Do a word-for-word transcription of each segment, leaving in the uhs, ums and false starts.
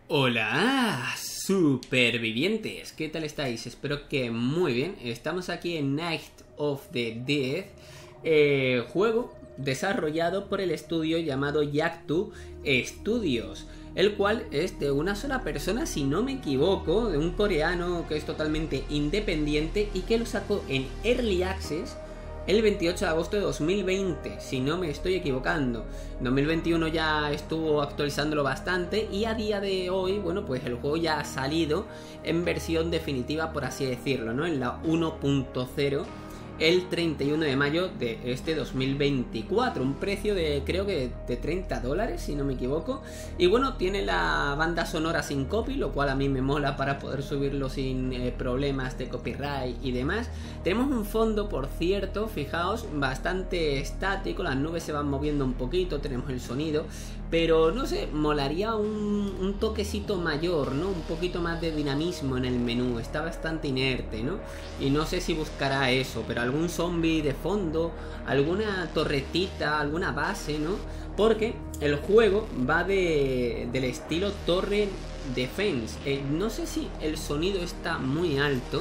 Hola, supervivientes, ¿qué tal estáis? Espero que muy bien. Estamos aquí en Night of the Dead, eh, juego desarrollado por el estudio llamado Yakuza Studios, el cual es de una sola persona, si no me equivoco, de un coreano que es totalmente independiente y que lo sacó en Early Access el veintiocho de agosto de dos mil veinte, si no me estoy equivocando. En dos mil veintiuno ya estuvo actualizándolo bastante y a día de hoy, bueno, pues el juego ya ha salido en versión definitiva, por así decirlo, ¿no? En la uno punto cero, el treinta y uno de mayo de este dos mil veinticuatro. Un precio de, creo que de treinta dólares, si no me equivoco. Y bueno, tiene la banda sonora sin copy, lo cual a mí me mola para poder subirlo sin eh, problemas de copyright y demás. Tenemos un fondo, por cierto, fijaos, bastante estático. Las nubes se van moviendo un poquito, tenemos el sonido. Pero no sé, molaría un, un toquecito mayor, ¿no? Un poquito más de dinamismo en el menú. Está bastante inerte, ¿no? Y no sé si buscará eso, pero algún zombie de fondo, alguna torretita, alguna base, ¿no? Porque el juego va de, del estilo Torre Defense. Eh, no sé si el sonido está muy alto.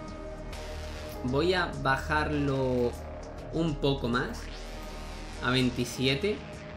Voy a bajarlo un poco más, a veintisiete.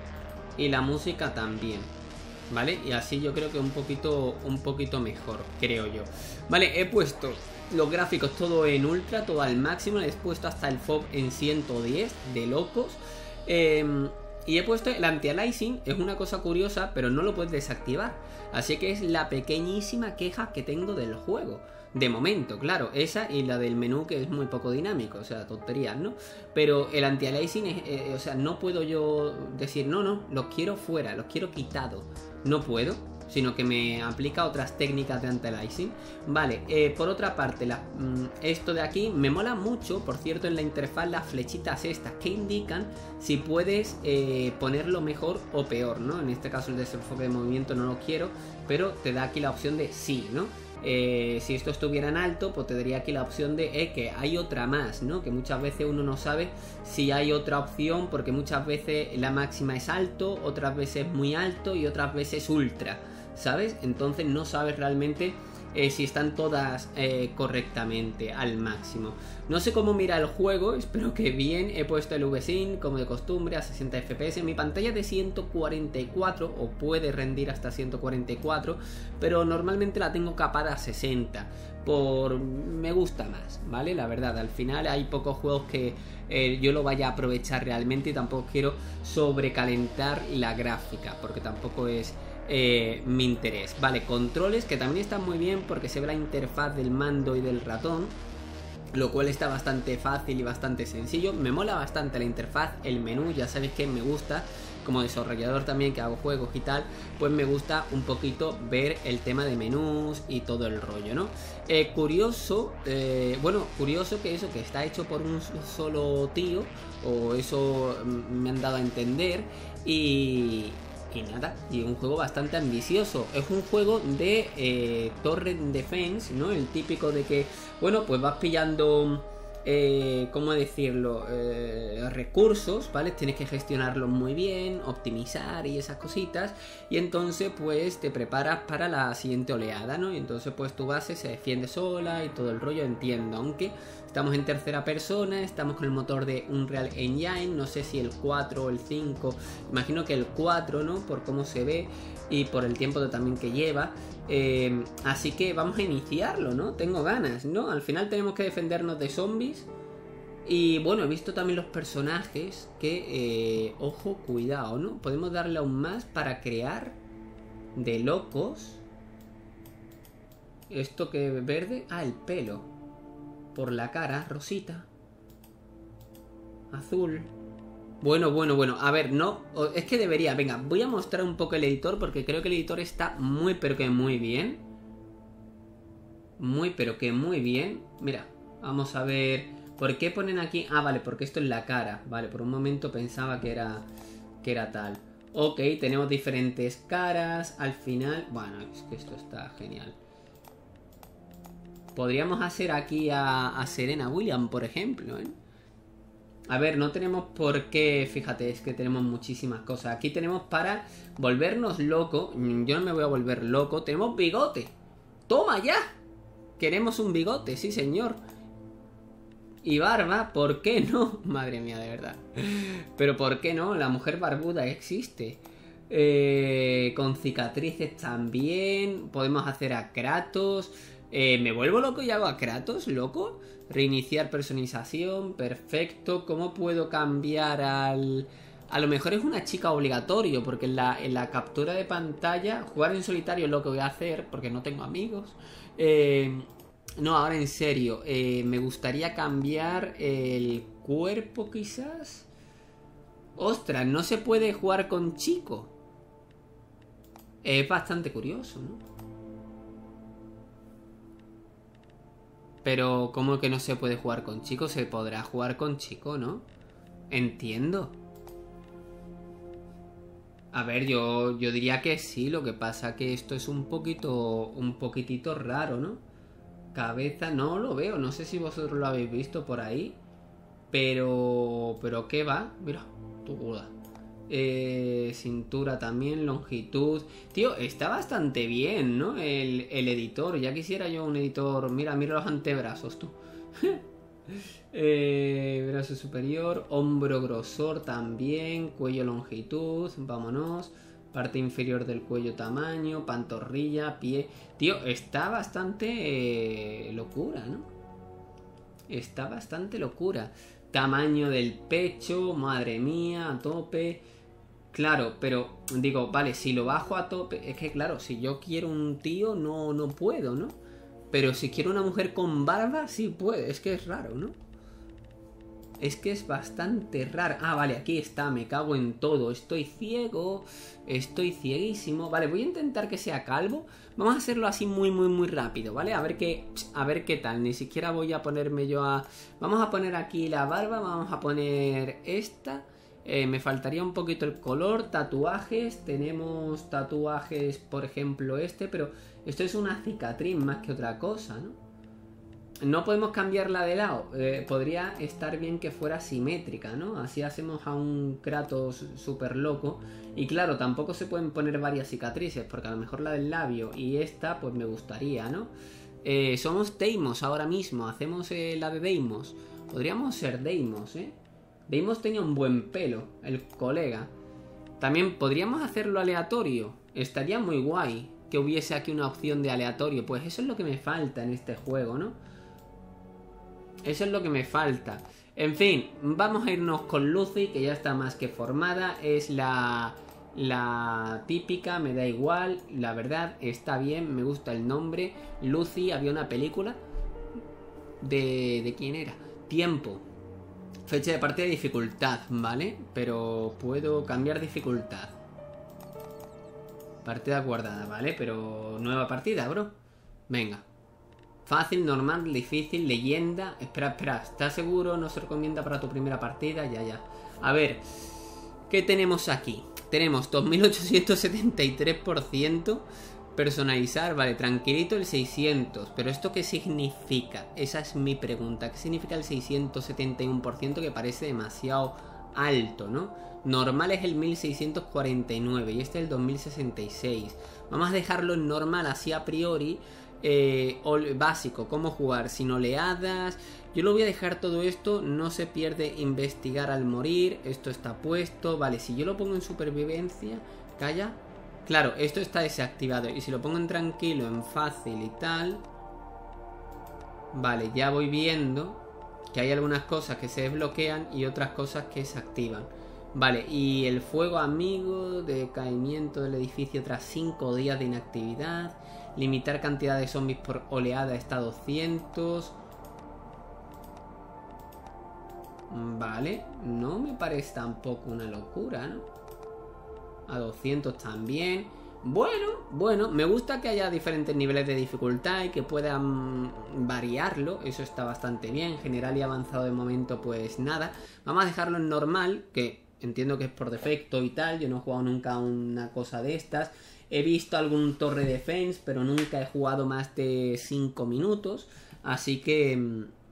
Y la música también, ¿vale? Y así yo creo que un poquito, un poquito mejor, creo yo. Vale, he puesto los gráficos todo en ultra, todo al máximo. Les he puesto hasta el F O V en ciento diez, de locos. Eh, y he puesto el anti-aliasing. Es una cosa curiosa, pero no lo puedes desactivar. Así que es la pequeñísima queja que tengo del juego. De momento, claro, esa y la del menú, que es muy poco dinámico, o sea, tonterías, ¿no? Pero el anti-aliasing, es, eh, o sea, no puedo yo decir, no, no, los quiero fuera, los quiero quitado. No puedo, sino que me aplica otras técnicas de anti-aliasing. Vale, eh, por otra parte, la, mm, esto de aquí me mola mucho, por cierto, en la interfaz las flechitas estas que indican si puedes eh, ponerlo mejor o peor, ¿no? En este caso el desenfoque de movimiento no lo quiero, pero te da aquí la opción de sí, ¿no? Eh, si esto estuviera en alto, pues te daría aquí la opción de eh, que hay otra más, ¿no? Que muchas veces uno no sabe si hay otra opción, porque muchas veces la máxima es alto, otras veces muy alto y otras veces ultra, ¿sabes? Entonces no sabes realmente eh, si están todas eh, correctamente al máximo. No sé cómo mira el juego, espero que bien. He puesto el V-Sync como de costumbre a sesenta F P S. Mi pantalla es de ciento cuarenta y cuatro, o puede rendir hasta ciento cuarenta y cuatro, pero normalmente la tengo capada a sesenta. Por... me gusta más, ¿vale? La verdad, al final hay pocos juegos que eh, yo lo vaya a aprovechar realmente, y tampoco quiero sobrecalentar la gráfica, porque tampoco es eh, mi interés. Vale, controles, que también están muy bien porque se ve la interfaz del mando y del ratón, lo cual está bastante fácil y bastante sencillo. Me mola bastante la interfaz, el menú, ya sabéis que me gusta, como desarrollador también que hago juegos y tal, pues me gusta un poquito ver el tema de menús y todo el rollo, ¿no? Eh, curioso, eh, bueno, curioso que eso, que está hecho por un solo tío, o eso me han dado a entender, y... Y nada, y un juego bastante ambicioso. Es un juego de eh, Torre Defense, ¿no? El típico de que, bueno, pues vas pillando, eh, ¿cómo decirlo? Eh, recursos, ¿vale? Tienes que gestionarlos muy bien, optimizar y esas cositas. Y entonces, pues, te preparas para la siguiente oleada, ¿no? Y entonces, pues, tu base se defiende sola y todo el rollo, entiendo. Aunque estamos en tercera persona, estamos con el motor de Unreal Engine, no sé si el cuatro o el cinco, imagino que el cuatro, ¿no? Por cómo se ve y por el tiempo también que lleva. Eh, así que vamos a iniciarlo, ¿no? Tengo ganas, ¿no? Al final tenemos que defendernos de zombies. Y bueno, he visto también los personajes que, eh, ojo, cuidado, ¿no? Podemos darle aún más para crear de locos. Esto que verde, ah, el pelo. Por la cara, rosita, azul. Bueno, bueno, bueno, a ver, no, es que debería, venga, voy a mostrar un poco el editor, porque creo que el editor está muy, pero que muy bien. Muy, pero que muy bien. Mira, vamos a ver, ¿por qué ponen aquí? Ah, vale, porque esto es la cara. Vale, por un momento pensaba que era, que era tal. Ok, tenemos diferentes caras. Al final, bueno, es que esto está genial. Podríamos hacer aquí a, a Serena Williams, por ejemplo, ¿eh? A ver, no tenemos por qué... Fíjate, es que tenemos muchísimas cosas. Aquí tenemos para volvernos loco. Yo no me voy a volver loco. Tenemos bigote. ¡Toma ya! Queremos un bigote, sí señor. Y barba, ¿por qué no? Madre mía, de verdad. Pero ¿por qué no? La mujer barbuda existe. Eh, con cicatrices también. Podemos hacer a Kratos. Eh, ¿Me vuelvo loco y hago a Kratos, loco? Reiniciar personalización, perfecto. ¿Cómo puedo cambiar al...? A lo mejor es una chica obligatorio, porque en la, en la captura de pantalla, jugar en solitario es lo que voy a hacer, porque no tengo amigos. Eh, no, ahora en serio, eh, me gustaría cambiar el cuerpo quizás. Ostras, no se puede jugar con chico. Es bastante curioso, ¿no? Pero, ¿cómo que no se puede jugar con chico? Se podrá jugar con chico, ¿no? Entiendo. A ver, yo, yo diría que sí. Lo que pasa que esto es un poquito... Un poquitito raro, ¿no? Cabeza, no lo veo. No sé si vosotros lo habéis visto por ahí. Pero... Pero ¿qué va? Mira, tu guda. Eh, cintura también, longitud. Tío, está bastante bien, ¿no? El, el editor, ya quisiera yo un editor. Mira, mira los antebrazos, tú. eh, brazo superior, hombro grosor también, cuello longitud, vámonos. Parte inferior del cuello tamaño, pantorrilla, pie. Tío, está bastante eh, locura, ¿no? Está bastante locura. Tamaño del pecho, madre mía, a tope. Claro, pero digo, vale, si lo bajo a tope, es que claro, si yo quiero un tío no, no puedo, ¿no? Pero si quiero una mujer con barba, sí puedo, es que es raro, ¿no? Es que es bastante raro. Ah, vale, aquí está, me cago en todo, estoy ciego, estoy cieguísimo. Vale, voy a intentar que sea calvo. Vamos a hacerlo así muy, muy, muy rápido, ¿vale? A ver qué, a ver qué tal, ni siquiera voy a ponerme yo a... Vamos a poner aquí la barba, vamos a poner esta... Eh, me faltaría un poquito el color, tatuajes, tenemos tatuajes, por ejemplo este, pero esto es una cicatriz más que otra cosa, ¿no? No podemos cambiarla de lado, eh, podría estar bien que fuera simétrica, ¿no? Así hacemos a un Kratos súper loco. Y claro, tampoco se pueden poner varias cicatrices, porque a lo mejor la del labio y esta, pues me gustaría, ¿no? Eh, somos Deimos ahora mismo, hacemos eh, la de Deimos. Podríamos ser Deimos, ¿eh? Deimos tenía un buen pelo, el colega. También podríamos hacerlo aleatorio. Estaría muy guay que hubiese aquí una opción de aleatorio. Pues eso es lo que me falta en este juego, ¿no? Eso es lo que me falta. En fin, vamos a irnos con Lucy, que ya está más que formada. Es la, la típica, me da igual. La verdad, está bien, me gusta el nombre. Lucy, había una película. ¿De, de quién era? Tiempo. Fecha de partida y dificultad, ¿vale? Pero puedo cambiar dificultad. Partida guardada, ¿vale? Pero nueva partida, bro. Venga. Fácil, normal, difícil, leyenda. Espera, espera, ¿estás seguro? ¿No se recomienda para tu primera partida? Ya, ya. A ver, ¿qué tenemos aquí? Tenemos dos mil ochocientos setenta y tres por ciento. Personalizar, vale, tranquilito el seiscientos. Pero ¿esto qué significa? Esa es mi pregunta. ¿Qué significa el seiscientos setenta y uno por ciento, que parece demasiado alto, ¿no? Normal es el mil seiscientos cuarenta y nueve y este es el dos mil sesenta y seis. Vamos a dejarlo en normal así a priori. eh, Básico, cómo jugar sin oleadas. Yo lo voy a dejar todo esto. No se pierde investigar al morir. Esto está puesto. Vale, si yo lo pongo en supervivencia. Calla. Claro, esto está desactivado. Y si lo pongo en tranquilo, en fácil y tal. Vale, ya voy viendo que hay algunas cosas que se desbloquean y otras cosas que se activan. Vale, y el fuego amigo, decaimiento del edificio tras cinco días de inactividad. Limitar cantidad de zombies por oleada está a doscientos. Vale, no me parece tampoco una locura, ¿no? A doscientos también. Bueno, bueno, me gusta que haya diferentes niveles de dificultad y que puedan variarlo. Eso está bastante bien. General y avanzado de momento, pues nada. Vamos a dejarlo en normal, que entiendo que es por defecto y tal. Yo no he jugado nunca una cosa de estas. He visto algún Torre Defense, pero nunca he jugado más de cinco minutos. Así que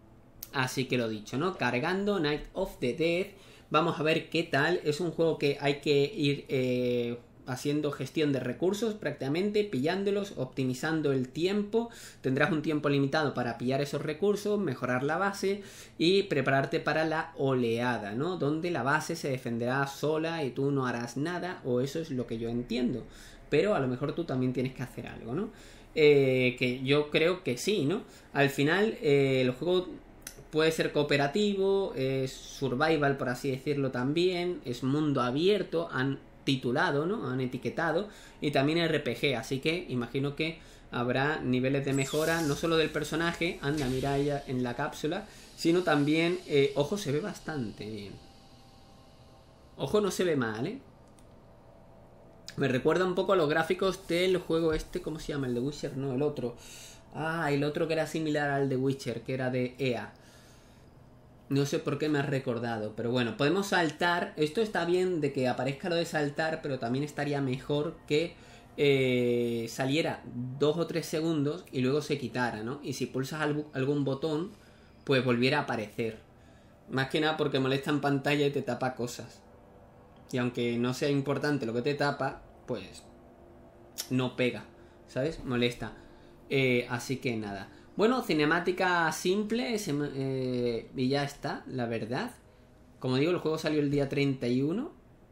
Así que lo dicho, ¿no? Cargando Night of the Dead. Vamos a ver qué tal. Es un juego que hay que ir eh, haciendo gestión de recursos prácticamente, pillándolos, optimizando el tiempo. Tendrás un tiempo limitado para pillar esos recursos, mejorar la base y prepararte para la oleada, ¿no? Donde la base se defenderá sola y tú no harás nada, o eso es lo que yo entiendo. Pero a lo mejor tú también tienes que hacer algo, ¿no? Eh, que yo creo que sí, ¿no? Al final eh, el juego puede ser cooperativo, es survival por así decirlo también, es mundo abierto, han titulado, ¿no? Han etiquetado, y también R P G, así que imagino que habrá niveles de mejora, no solo del personaje, anda, mira ella en la cápsula, sino también, eh, ojo, se ve bastante bien. Ojo, no se ve mal, ¿eh? Me recuerda un poco a los gráficos del juego este, ¿cómo se llama? El de Witcher, no, el otro. Ah, el otro que era similar al de Witcher, que era de E A. No sé por qué me has recordado, pero bueno, podemos saltar. Esto está bien de que aparezca lo de saltar, pero también estaría mejor que eh, saliera dos o tres segundos y luego se quitara, ¿no? Y si pulsas algún botón, pues volviera a aparecer. Más que nada porque molesta en pantalla y te tapa cosas. Y aunque no sea importante lo que te tapa, pues no pega, ¿sabes? Molesta. Eh, así que nada. Bueno, cinemática simple eh, y ya está, la verdad. Como digo, el juego salió el día treinta y uno.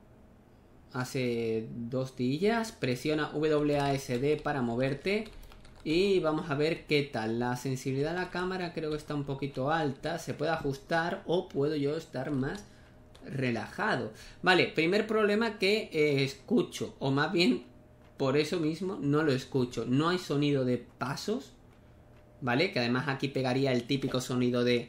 Hace dos días. Presiona W A S D para moverte. Y vamos a ver qué tal. La sensibilidad de la cámara creo que está un poquito alta. Se puede ajustar o puedo yo estar más relajado. Vale, primer problema que eh, escucho, o más bien por eso mismo no lo escucho. No hay sonido de pasos, ¿vale? Que además aquí pegaría el típico sonido de...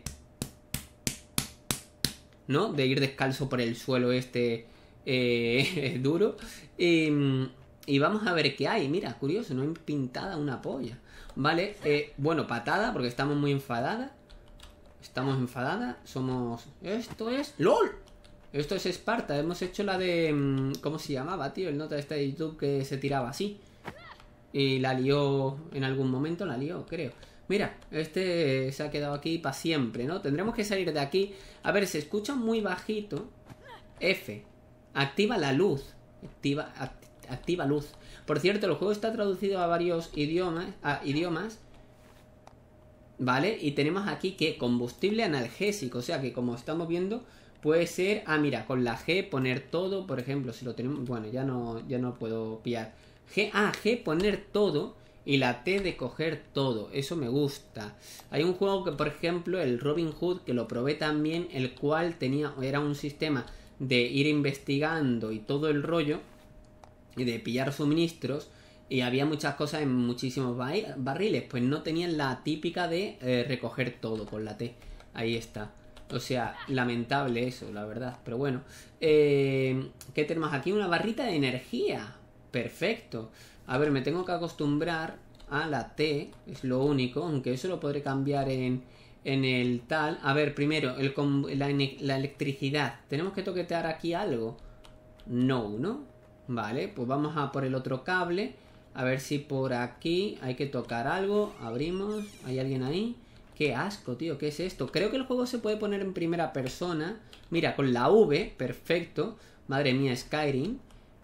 ¿no? De ir descalzo por el suelo este eh, duro. Y, y vamos a ver qué hay. Mira, curioso, no hay pintada una polla. Vale, eh, bueno, patada porque estamos muy enfadadas. Estamos enfadadas. Somos... Esto es... ¡LOL! Esto es Esparta, hemos hecho la de... ¿Cómo se llamaba, tío? El nota este de YouTube que se tiraba así. Y la lió en algún momento, la lió, creo. Mira, este se ha quedado aquí para siempre, ¿no? Tendremos que salir de aquí. A ver, se escucha muy bajito. F. Activa la luz. Activa, act, activa luz. Por cierto, el juego está traducido a varios idiomas. A idiomas. ¿Vale? Y tenemos aquí que combustible analgésico. O sea que como estamos viendo... Puede ser, ah mira, con la G poner todo, por ejemplo, si lo tenemos, bueno, ya no, ya no puedo pillar. G, ah, G poner todo y la T de coger todo, eso me gusta. Hay un juego que, por ejemplo, el Robin Hood, que lo probé también, el cual tenía, era un sistema de ir investigando y todo el rollo, y de pillar suministros, y había muchas cosas en muchísimos barriles, pues no tenían la típica de eh, recoger todo con la T, ahí está. O sea, lamentable eso, la verdad. Pero bueno. Eh, ¿Qué tenemos aquí? Una barrita de energía. Perfecto. A ver, me tengo que acostumbrar a la T. Es lo único. Aunque eso lo podré cambiar en, en el tal. A ver, primero, el, la, la electricidad. ¿Tenemos que toquetear aquí algo? No, ¿no? Vale, pues vamos a por el otro cable. A ver si por aquí hay que tocar algo. Abrimos. ¿Hay alguien ahí? Qué asco, tío, ¿qué es esto? Creo que el juego se puede poner en primera persona. Mira, con la V, perfecto. Madre mía, Skyrim.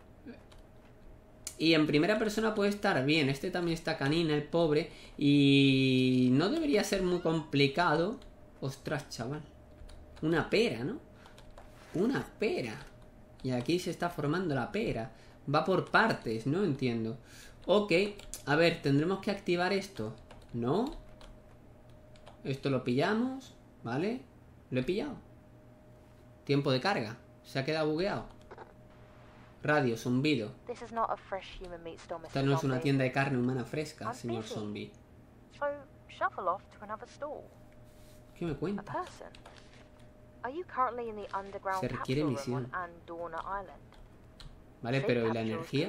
Y en primera persona puede estar bien. Este también está canina, el pobre. Y no debería ser muy complicado. Ostras, chaval. Una pera, ¿no? Una pera. Y aquí se está formando la pera. Va por partes, no entiendo. Ok, a ver, tendremos que activar esto. ¿No? Esto lo pillamos, ¿vale? Lo he pillado. Tiempo de carga. Se ha quedado bugueado. Radio, zumbido. Esta no es una tienda de carne humana fresca, señor zombie. ¿Qué me cuenta? Se requiere misión. Vale, pero ¿y la energía?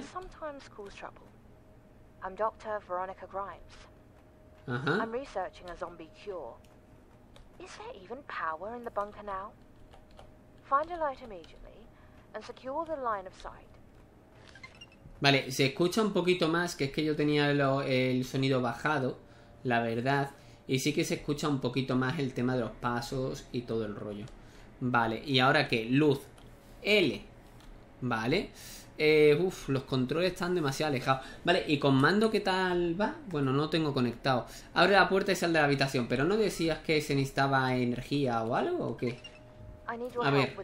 Ajá. I'm researching a zombie cure. Is there even power in the bunker now? Find a light immediately and secure the line of sight. Vale, se escucha un poquito más, que es que yo tenía lo, el sonido bajado, la verdad. Y sí que se escucha un poquito más el tema de los pasos y todo el rollo. Vale, y ahora que luz L. Vale. Eh, uf, los controles están demasiado alejados. Vale, y con mando, ¿qué tal va? Bueno, no tengo conectado. Abre la puerta y sal de la habitación. Pero ¿no decías que se necesitaba energía o algo o qué? A ver.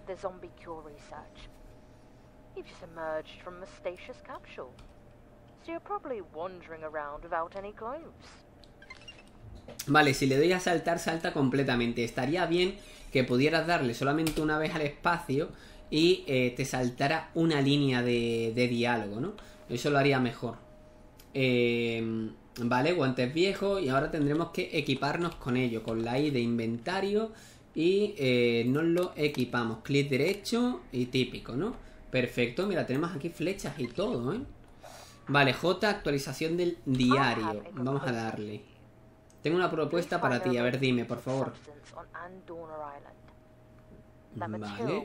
Vale, si le doy a saltar, salta completamente. Estaría bien que pudieras darle solamente una vez al espacio y eh, te saltara una línea de, de diálogo, ¿no? Eso lo haría mejor. Eh, vale, guantes viejos. Y ahora tendremos que equiparnos con ello. Con la I de inventario. Y eh, nos lo equipamos. Clic derecho y típico, ¿no? Perfecto, mira, tenemos aquí flechas y todo, ¿eh? Vale, J, actualización del diario. Vamos a darle. Tengo una propuesta para ti, a ver, dime, por favor. Vale.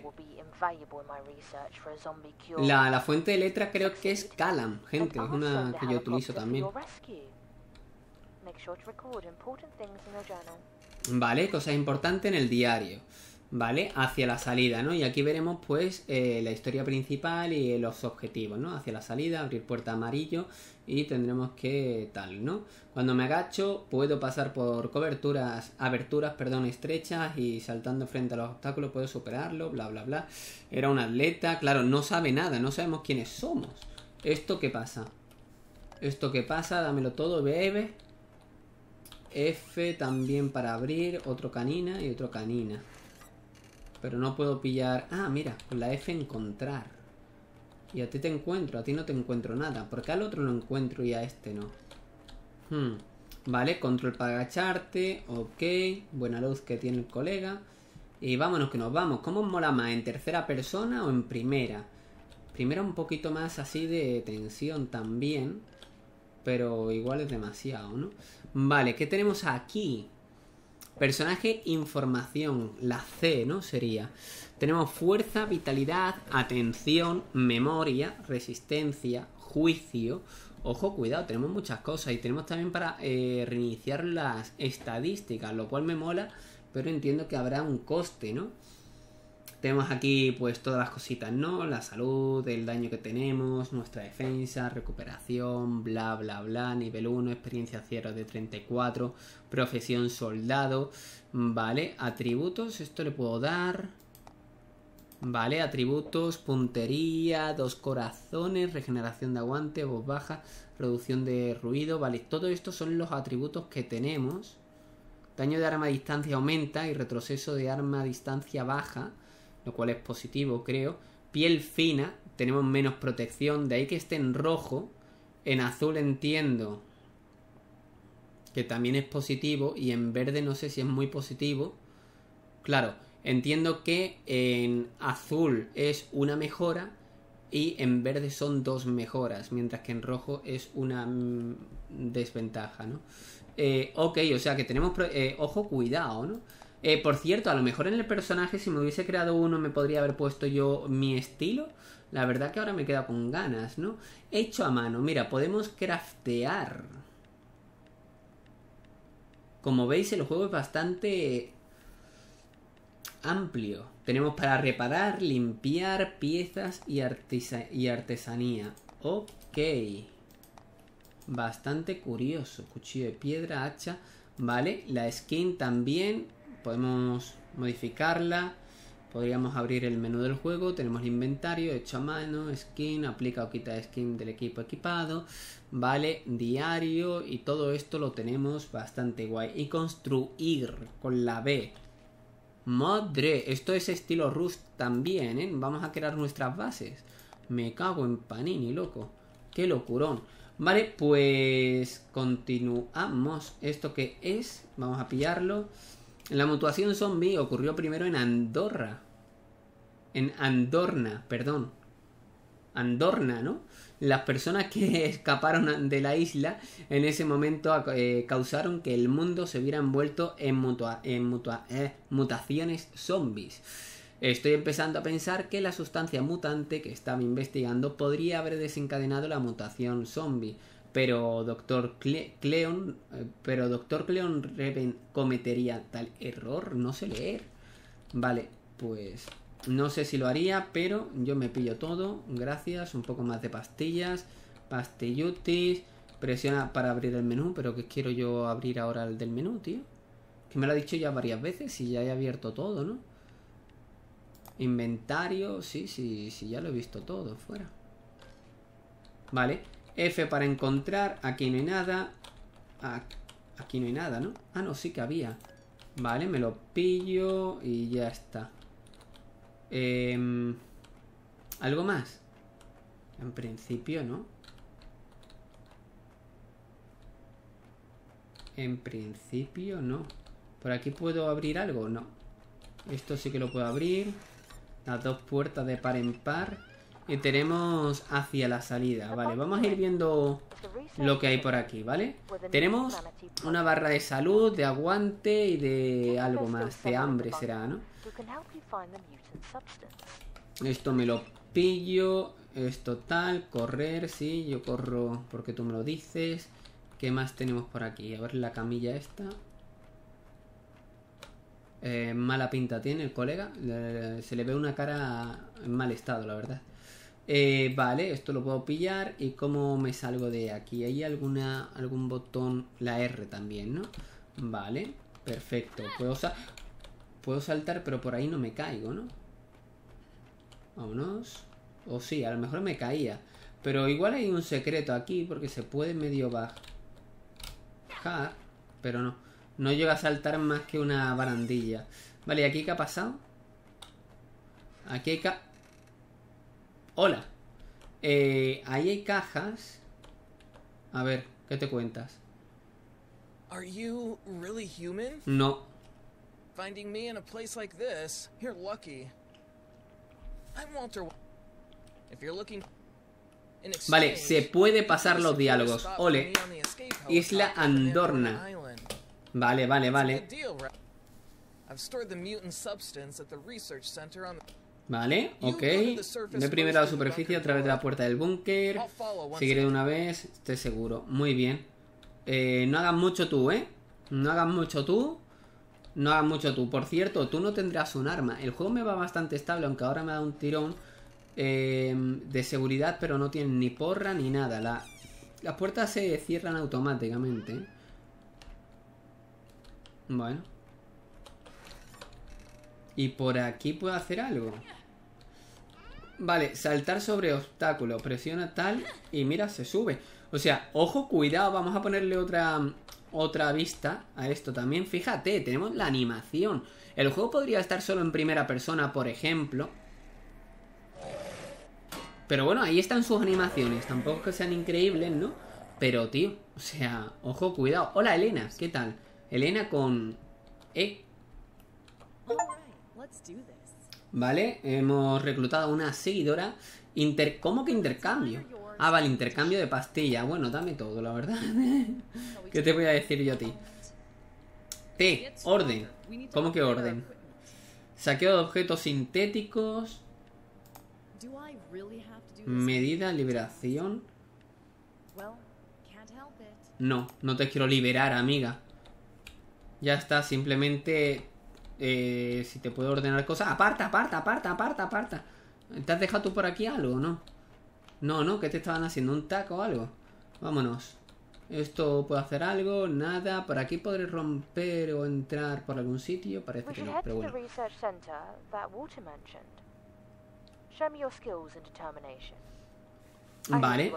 La, la fuente de letra creo que es Calam, gente, es una que yo utilizo también. Vale, cosas importantes en el diario. Vale, hacia la salida, ¿no? Y aquí veremos pues eh, la historia principal y los objetivos, ¿no? Hacia la salida, abrir puerta amarillo y tendremos que tal, ¿no? Cuando me agacho puedo pasar por coberturas, aberturas, perdón, estrechas y saltando frente a los obstáculos puedo superarlo, bla, bla, bla. Era un atleta, claro, no sabe nada, no sabemos quiénes somos. ¿Esto qué pasa? ¿Esto qué pasa? Dámelo todo, bebe. F también para abrir, otro canina y otro canina. Pero no puedo pillar... Ah, mira, con la F encontrar. Y a ti te encuentro, a ti no te encuentro nada. ¿Por qué al otro lo encuentro y a este no? Hmm. Vale, control para agacharte. Ok, buena luz que tiene el colega. Y vámonos que nos vamos. ¿Cómo os mola más? ¿En tercera persona o en primera? Primera un poquito más así de tensión también. Pero igual es demasiado, ¿no? Vale, ¿qué tenemos aquí? Personaje, información, la C, ¿no? Sería. Tenemos fuerza, vitalidad, atención, memoria, resistencia, juicio. Ojo, cuidado, tenemos muchas cosas. Y tenemos también para eh, reiniciar las estadísticas, lo cual me mola, pero entiendo que habrá un coste, ¿no? Tenemos aquí pues todas las cositas, ¿no? La salud, el daño que tenemos, nuestra defensa, recuperación, bla, bla, bla. Nivel uno, experiencia cero de treinta y cuatro. Profesión soldado. Vale, atributos, esto le puedo dar. Vale, atributos, puntería, dos corazones, regeneración de aguante, voz baja, reducción de ruido. Vale, todo esto son los atributos que tenemos. Daño de arma a distancia aumenta y retroceso de arma a distancia baja, lo cual es positivo, creo. Piel fina, tenemos menos protección, de ahí que esté en rojo. En azul entiendo que también es positivo, y en verde no sé si es muy positivo. Claro, entiendo que en azul es una mejora y en verde son dos mejoras, mientras que en rojo es una mm, desventaja, ¿no? Eh, ok, o sea que tenemos... Eh, ojo, cuidado, ¿no? Eh, por cierto, a lo mejor en el personaje, si me hubiese creado uno, me podría haber puesto yo mi estilo. La verdad que ahora me queda con ganas, ¿no? Hecho a mano. Mira, podemos craftear. Como veis, el juego es bastante amplio. Tenemos para reparar, limpiar, piezas y, artesa y artesanía. Ok. Bastante curioso. Cuchillo de piedra, hacha. Vale, la skin también. Podemos modificarla. Podríamos abrir el menú del juego. Tenemos el inventario, hecho a mano, skin, aplica o quita skin del equipo equipado. Vale, diario. Y todo esto lo tenemos bastante guay. Y construir con la B. Madre, esto es estilo Rust también, ¿eh? Vamos a crear nuestras bases. Me cago en Panini, loco. Qué locurón. Vale, pues continuamos. ¿Esto qué es? Vamos a pillarlo. La mutación zombie ocurrió primero en Andorra. En Andorna, perdón. Andorna, ¿no? Las personas que escaparon de la isla en ese momento eh, causaron que el mundo se viera envuelto en, mutua en mutua eh, mutaciones zombies. Estoy empezando a pensar que la sustancia mutante que estaba investigando podría haber desencadenado la mutación zombie. Pero Doctor Cle Cleon, eh, pero Doctor Cleon Reven cometería tal error, no sé leer. Vale, pues no sé si lo haría, pero yo me pillo todo. Gracias, un poco más de pastillas, pastillutis. Presiona para abrir el menú, pero que quiero yo abrir ahora el del menú, tío. Que me lo ha dicho ya varias veces y ya he abierto todo, ¿no? Inventario, sí, sí, sí, ya lo he visto todo, fuera. Vale. F para encontrar, aquí no hay nada. Aquí no hay nada, ¿no? Ah, no, sí que había. Vale, me lo pillo y ya está. eh, ¿Algo más? En principio, ¿no? En principio, no. ¿Por aquí puedo abrir algo? No. Esto sí que lo puedo abrir. Las dos puertas de par en par. Y tenemos hacia la salida, vale, vamos a ir viendo lo que hay por aquí, ¿vale? Tenemos una barra de salud, de aguante y de algo más, de hambre será, ¿no? Esto me lo pillo, esto tal, correr, sí, yo corro porque tú me lo dices. ¿Qué más tenemos por aquí? A ver la camilla esta. Eh, mala pinta tiene el colega, le, se le ve una cara en mal estado, la verdad. Eh, vale, esto lo puedo pillar. ¿Y cómo me salgo de aquí? ¿Hay alguna algún botón? La R también, ¿no? Vale, perfecto. Puedo, sa puedo saltar, pero por ahí no me caigo, ¿no? Vámonos. O sí, a lo mejor me caía. Pero igual hay un secreto aquí, porque se puede medio bajar. Pero no. No llega a saltar más que una barandilla. Vale, ¿y aquí qué ha pasado? Aquí hay ca... Hola. Eh, ahí hay cajas. A ver, ¿qué te cuentas? Are you really human? No. Finding me in a place like this, you're lucky. I'm Walter. If you're looking in exchange, vale, se puede pasar los diálogos. Ole. Isla Andorna. Vale, vale, vale. I've stored the mutant substance at the research center on the... Vale, ok. Ve primero a la superficie a través de la puerta del búnker. Seguiré de una vez, estoy seguro. Muy bien. Eh, no hagas mucho tú, ¿eh? No hagas mucho tú. No hagas mucho tú. Por cierto, tú no tendrás un arma. El juego me va bastante estable, aunque ahora me da un tirón eh, de seguridad, pero no tiene ni porra ni nada. La, las puertas se cierran automáticamente. Bueno. Y por aquí puedo hacer algo. Vale, saltar sobre obstáculo. Presiona tal y mira, se sube. O sea, ojo, cuidado. Vamos a ponerle otra otra vista a esto también. Fíjate, tenemos la animación. El juego podría estar solo en primera persona, por ejemplo. Pero bueno, ahí están sus animaciones. Tampoco es que sean increíbles, ¿no? Pero, tío, o sea, ojo, cuidado. Hola, Elena, ¿qué tal? Elena con... E. Vale, hemos reclutado a una seguidora. Inter... ¿Cómo que intercambio? Ah, vale, intercambio de pastilla. Bueno, dame todo, la verdad. ¿Qué te voy a decir yo a ti? T, orden. ¿Cómo que orden? Saqueo de objetos sintéticos. Medida, liberación. No, no te quiero liberar, amiga. Ya está, simplemente... Eh, si te puedo ordenar cosas. Aparta, aparta, aparta, aparta, aparta. ¿Te has dejado tú por aquí algo, no? No, no, ¿qué te estaban haciendo? ¿Un taco o algo? Vámonos. ¿Esto puede hacer algo? Nada. ¿Por aquí podré romper o entrar por algún sitio? Parece que no, pero bueno. Vale.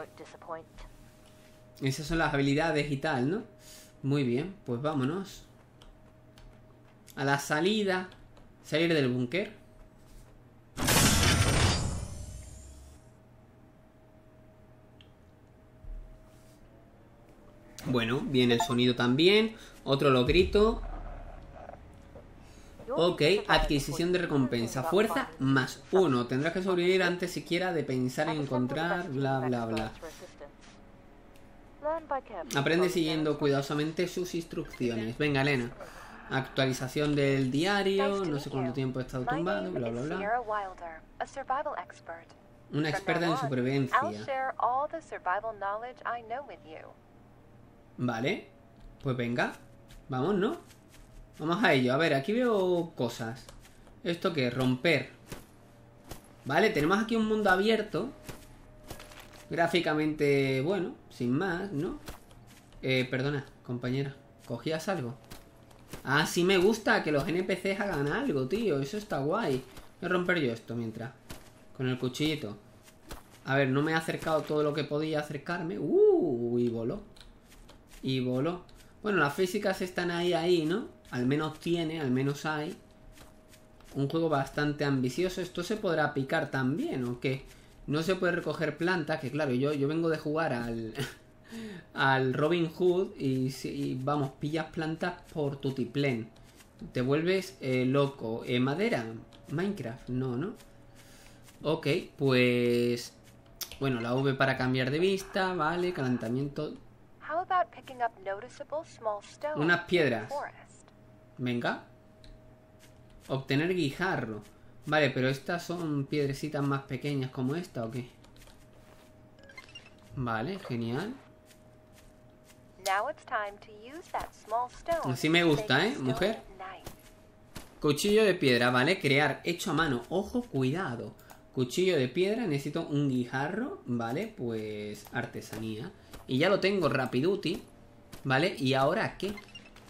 Esas son las habilidades y tal, ¿no? Muy bien, pues vámonos. A la salida. Salir del búnker. Bueno, viene el sonido también. Otro lo grito. Ok, adquisición de recompensa. Fuerza más uno. Tendrás que sobrevivir antes siquiera de pensar en encontrar bla bla bla. Aprende siguiendo cuidadosamente sus instrucciones. Venga, Elena. Actualización del diario. No sé cuánto tiempo he estado tumbado. Bla bla bla. Una experta en supervivencia. Vale. Pues venga. Vamos, ¿no? Vamos a ello. A ver, aquí veo cosas. ¿Esto qué? Romper. Vale, tenemos aquí un mundo abierto. Gráficamente, bueno, sin más, ¿no? Eh, perdona, compañera. ¿Cogías algo? Ah, sí me gusta que los N P Cs hagan algo, tío. Eso está guay. Voy a romper yo esto mientras. Con el cuchillito. A ver, no me he acercado todo lo que podía acercarme. Uh, y voló. Y voló. Bueno, las físicas están ahí, ahí, ¿no? Al menos tiene, al menos hay. Un juego bastante ambicioso. ¿Esto se podrá picar también o qué? No se puede recoger plantas. Que claro, yo, yo vengo de jugar al... al Robin Hood y, y vamos, pillas plantas por tutiplén. Te vuelves eh, loco. Eh, ¿Madera? Minecraft, no, ¿no? Ok, pues... Bueno, la V para cambiar de vista, vale, calentamiento. Unas piedras. Venga. Obtener guijarro. Vale, pero estas son piedrecitas más pequeñas como esta, ¿o qué? Vale, genial. Así me gusta, ¿eh, mujer? Cuchillo de piedra, vale, crear hecho a mano. Ojo, cuidado. Cuchillo de piedra, necesito un guijarro. Vale, pues artesanía. Y ya lo tengo, rapiduti. Vale, ¿y ahora qué?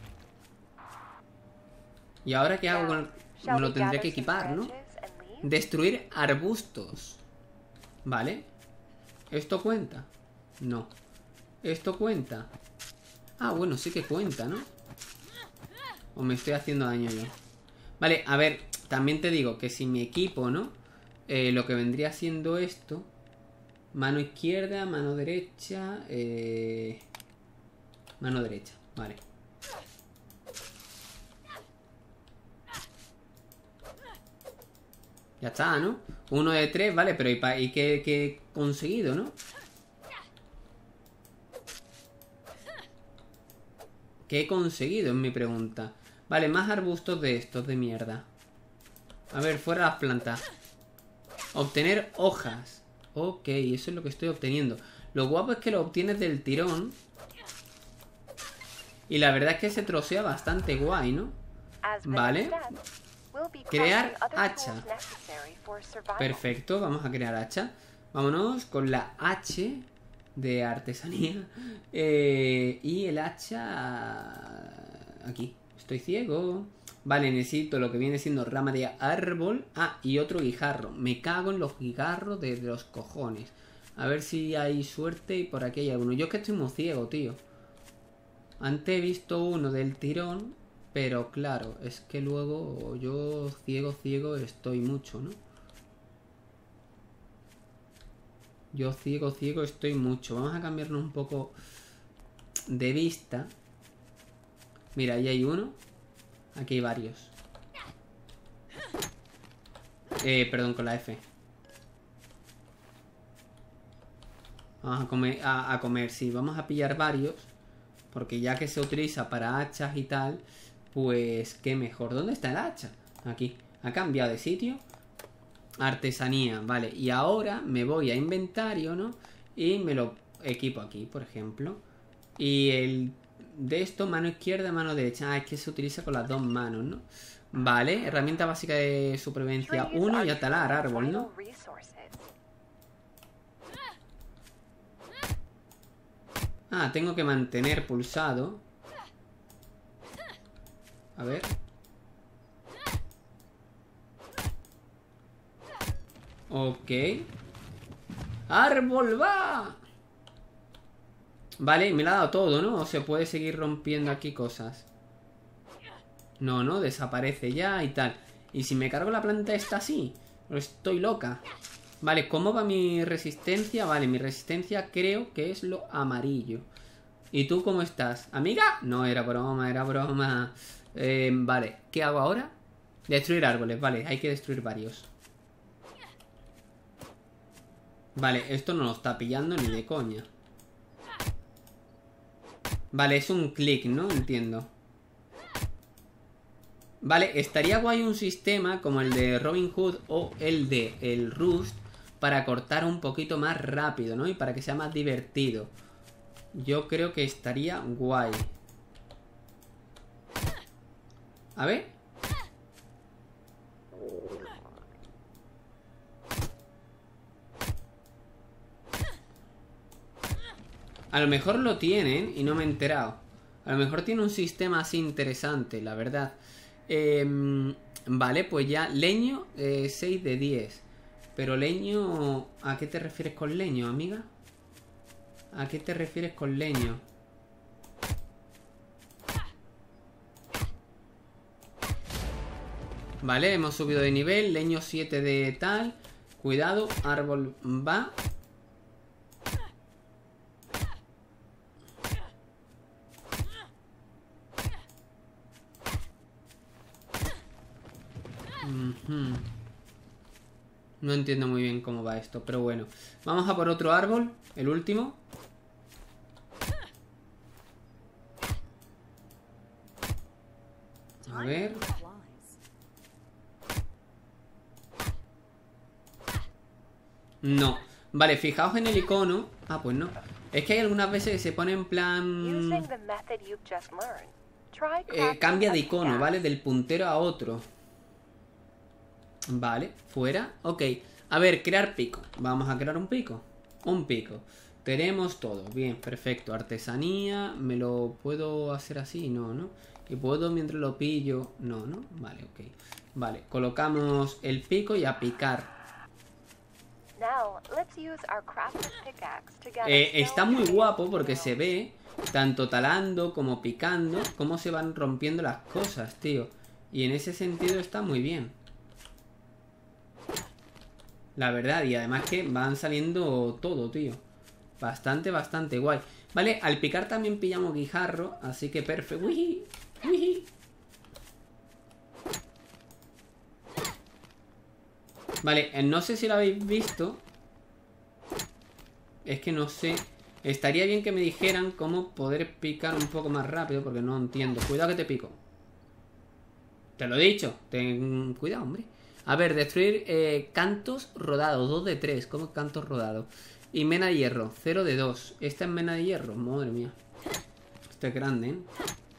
¿Y ahora qué hago con el... Me lo tendré que equipar, ¿no? Destruir arbustos. Vale. ¿Esto cuenta? No. ¿Esto cuenta? Ah, bueno, sí que cuenta, ¿no? O me estoy haciendo daño yo. Vale, a ver, también te digo que si mi equipo, ¿no? Eh, lo que vendría siendo esto. Mano izquierda, mano derecha. Eh... Mano derecha, vale. Ya está, ¿no? Uno de tres, vale, pero ¿y, ¿y qué, qué he conseguido, no? ¿Qué he conseguido? Es mi pregunta. Vale, más arbustos de estos de mierda. A ver, fuera las plantas. Obtener hojas. Ok, eso es lo que estoy obteniendo. Lo guapo es que lo obtienes del tirón. Y la verdad es que se trocea bastante guay, ¿no? Vale. Crear hacha. Perfecto, vamos a crear hacha. Vámonos con la H de artesanía. Eh, y el hacha... Aquí. Estoy ciego. Vale, necesito lo que viene siendo rama de árbol. Ah, y otro guijarro. Me cago en los guijarros de los cojones. A ver si hay suerte y por aquí hay alguno. Yo es que estoy muy ciego, tío. Antes he visto uno del tirón. Pero claro, es que luego yo ciego, ciego estoy mucho, ¿no? Yo ciego, ciego estoy mucho. Vamos a cambiarnos un poco de vista. Mira, ahí hay uno. Aquí hay varios. Eh, perdón, con la F. Vamos a comer, a, a comer, sí. Vamos a pillar varios. Porque ya que se utiliza para hachas y tal... Pues qué mejor. ¿Dónde está el hacha? Aquí. Ha cambiado de sitio. Artesanía, vale. Y ahora me voy a inventario, ¿no? Y me lo equipo aquí, por ejemplo. Y el de esto, mano izquierda, mano derecha. Ah, es que se utiliza con las dos manos, ¿no? Vale. Herramienta básica de supervivencia uno y a talar árbol, ¿no? Ah, tengo que mantener pulsado. A ver. Ok. ¡Árbol va! Vale, me lo ha dado todo, ¿no? O se puede seguir rompiendo aquí cosas. No, no, desaparece ya y tal. ¿Y si me cargo la planta esta así? Estoy loca. Vale, ¿cómo va mi resistencia? Vale, mi resistencia creo que es lo amarillo. ¿Y tú cómo estás? ¿Amiga? No, era broma, era broma. Eh, vale, ¿qué hago ahora? Destruir árboles, vale, hay que destruir varios. Vale, esto no lo está pillando ni de coña. Vale, es un clic, ¿no? Entiendo. Vale, estaría guay un sistema como el de Robin Hood o el de el Rust, para cortar un poquito más rápido, ¿no? Y para que sea más divertido. Yo creo que estaría guay. A ver. A lo mejor lo tienen y no me he enterado. A lo mejor tiene un sistema así interesante, la verdad. Eh, vale, pues ya leño eh, seis de diez. Pero leño... ¿A qué te refieres con leño, amiga? ¿A qué te refieres con leño? Vale, hemos subido de nivel. Leño siete de tal. Cuidado, árbol va. Uh-huh. No entiendo muy bien cómo va esto, pero bueno. Vamos a por otro árbol, el último. A ver. No. Vale, fijaos en el icono. Ah, pues no. Es que hay algunas veces que se pone en plan... Eh, cambia de icono, ¿vale? Del puntero a otro. Vale, fuera. Ok. A ver, crear pico. Vamos a crear un pico. Un pico. Tenemos todo. Bien, perfecto. Artesanía. ¿Me lo puedo hacer así? No, ¿no? Y puedo mientras lo pillo. No, ¿no? Vale, ok. Vale, colocamos el pico y a picar. Eh, está muy guapo porque se ve, tanto talando como picando, cómo se van rompiendo las cosas, tío. Y en ese sentido está muy bien. La verdad, y además que van saliendo todo, tío. Bastante, bastante guay. Vale, al picar también pillamos guijarro, así que perfecto. ¡Uy! ¡Uy! Vale, no sé si lo habéis visto. Es que no sé. Estaría bien que me dijeran cómo poder picar un poco más rápido, porque no entiendo. Cuidado que te pico. Te lo he dicho. Ten cuidado, hombre. A ver, destruir eh, cantos rodados. dos de tres. ¿Cómo cantos rodados? Y mena de hierro. cero de dos. Esta es mena de hierro. Madre mía. Esto es grande, ¿eh?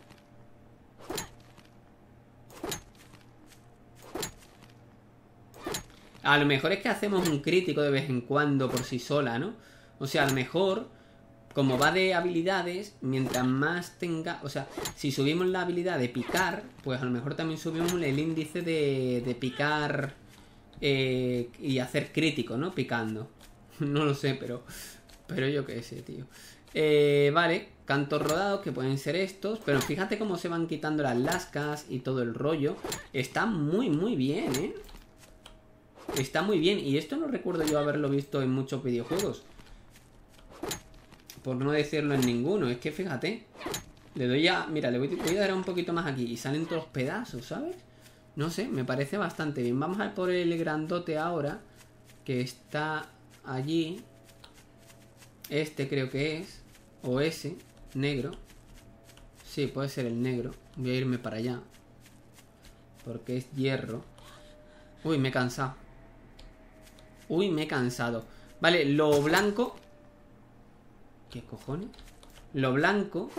A lo mejor es que hacemos un crítico de vez en cuando por sí sola, ¿no? O sea, a lo mejor, como va de habilidades, mientras más tenga... O sea, si subimos la habilidad de picar, pues a lo mejor también subimos el índice de, de picar eh, y hacer crítico, ¿no? Picando. No lo sé, pero... Pero yo qué sé, tío. Eh, vale, cantos rodados, que pueden ser estos. Pero fíjate cómo se van quitando las lascas y todo el rollo. Está muy, muy bien, ¿eh? Está muy bien. Y esto no recuerdo yo haberlo visto en muchos videojuegos. Por no decirlo en ninguno. Es que fíjate. Le doy a... Mira, le voy, voy a dar un poquito más aquí. Y salen todos los pedazos, ¿sabes? No sé, me parece bastante bien. Vamos a ir por el grandote ahora. Que está allí. Este creo que es. O ese. Negro. Sí, puede ser el negro. Voy a irme para allá. Porque es hierro. Uy, me he cansado. Uy, me he cansado. Vale, lo blanco. ¿Qué cojones? Lo blanco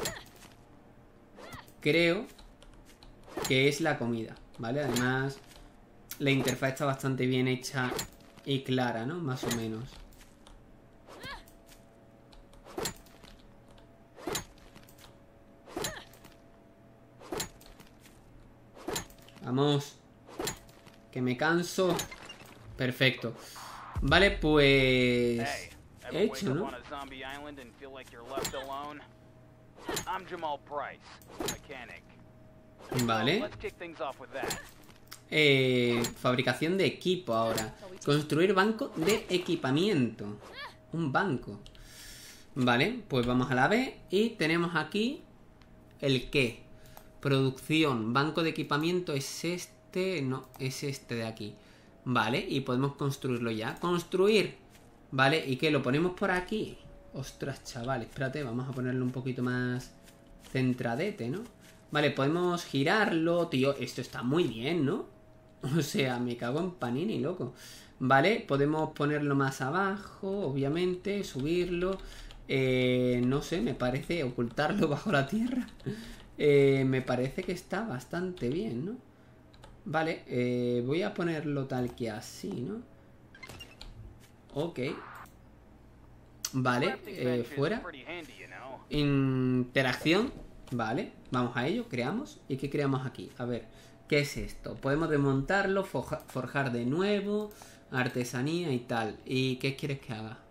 creo que es la comida, ¿vale? Además, la interfaz está bastante bien hecha y clara, ¿no? Más o menos. Vamos. Que me canso. Perfecto. Vale, pues... He hecho, ¿no? Vale. Eh, fabricación de equipo ahora. Construir banco de equipamiento. Un banco. Vale, pues vamos a la B. Y tenemos aquí el qué. Producción. Banco de equipamiento es este. No, es este de aquí. Vale, y podemos construirlo ya. Construir. Vale, ¿y qué? ¿Lo ponemos por aquí? Ostras, chaval, espérate, vamos a ponerlo un poquito más centradete, ¿no? Vale, podemos girarlo, tío. Esto está muy bien, ¿no? O sea, me cago en Panini, loco. ¿Vale? Podemos ponerlo más abajo, obviamente, subirlo. Eh, no sé, me parece ocultarlo bajo la tierra. Eh, me parece que está bastante bien, ¿no? Vale, eh, voy a ponerlo tal que así, ¿no? Ok. Vale, eh, fuera. Interacción. Vale, vamos a ello, creamos. ¿Y qué creamos aquí? A ver, ¿qué es esto? Podemos desmontarlo, forja, forjar de nuevo, artesanía y tal. ¿Y qué quieres que haga?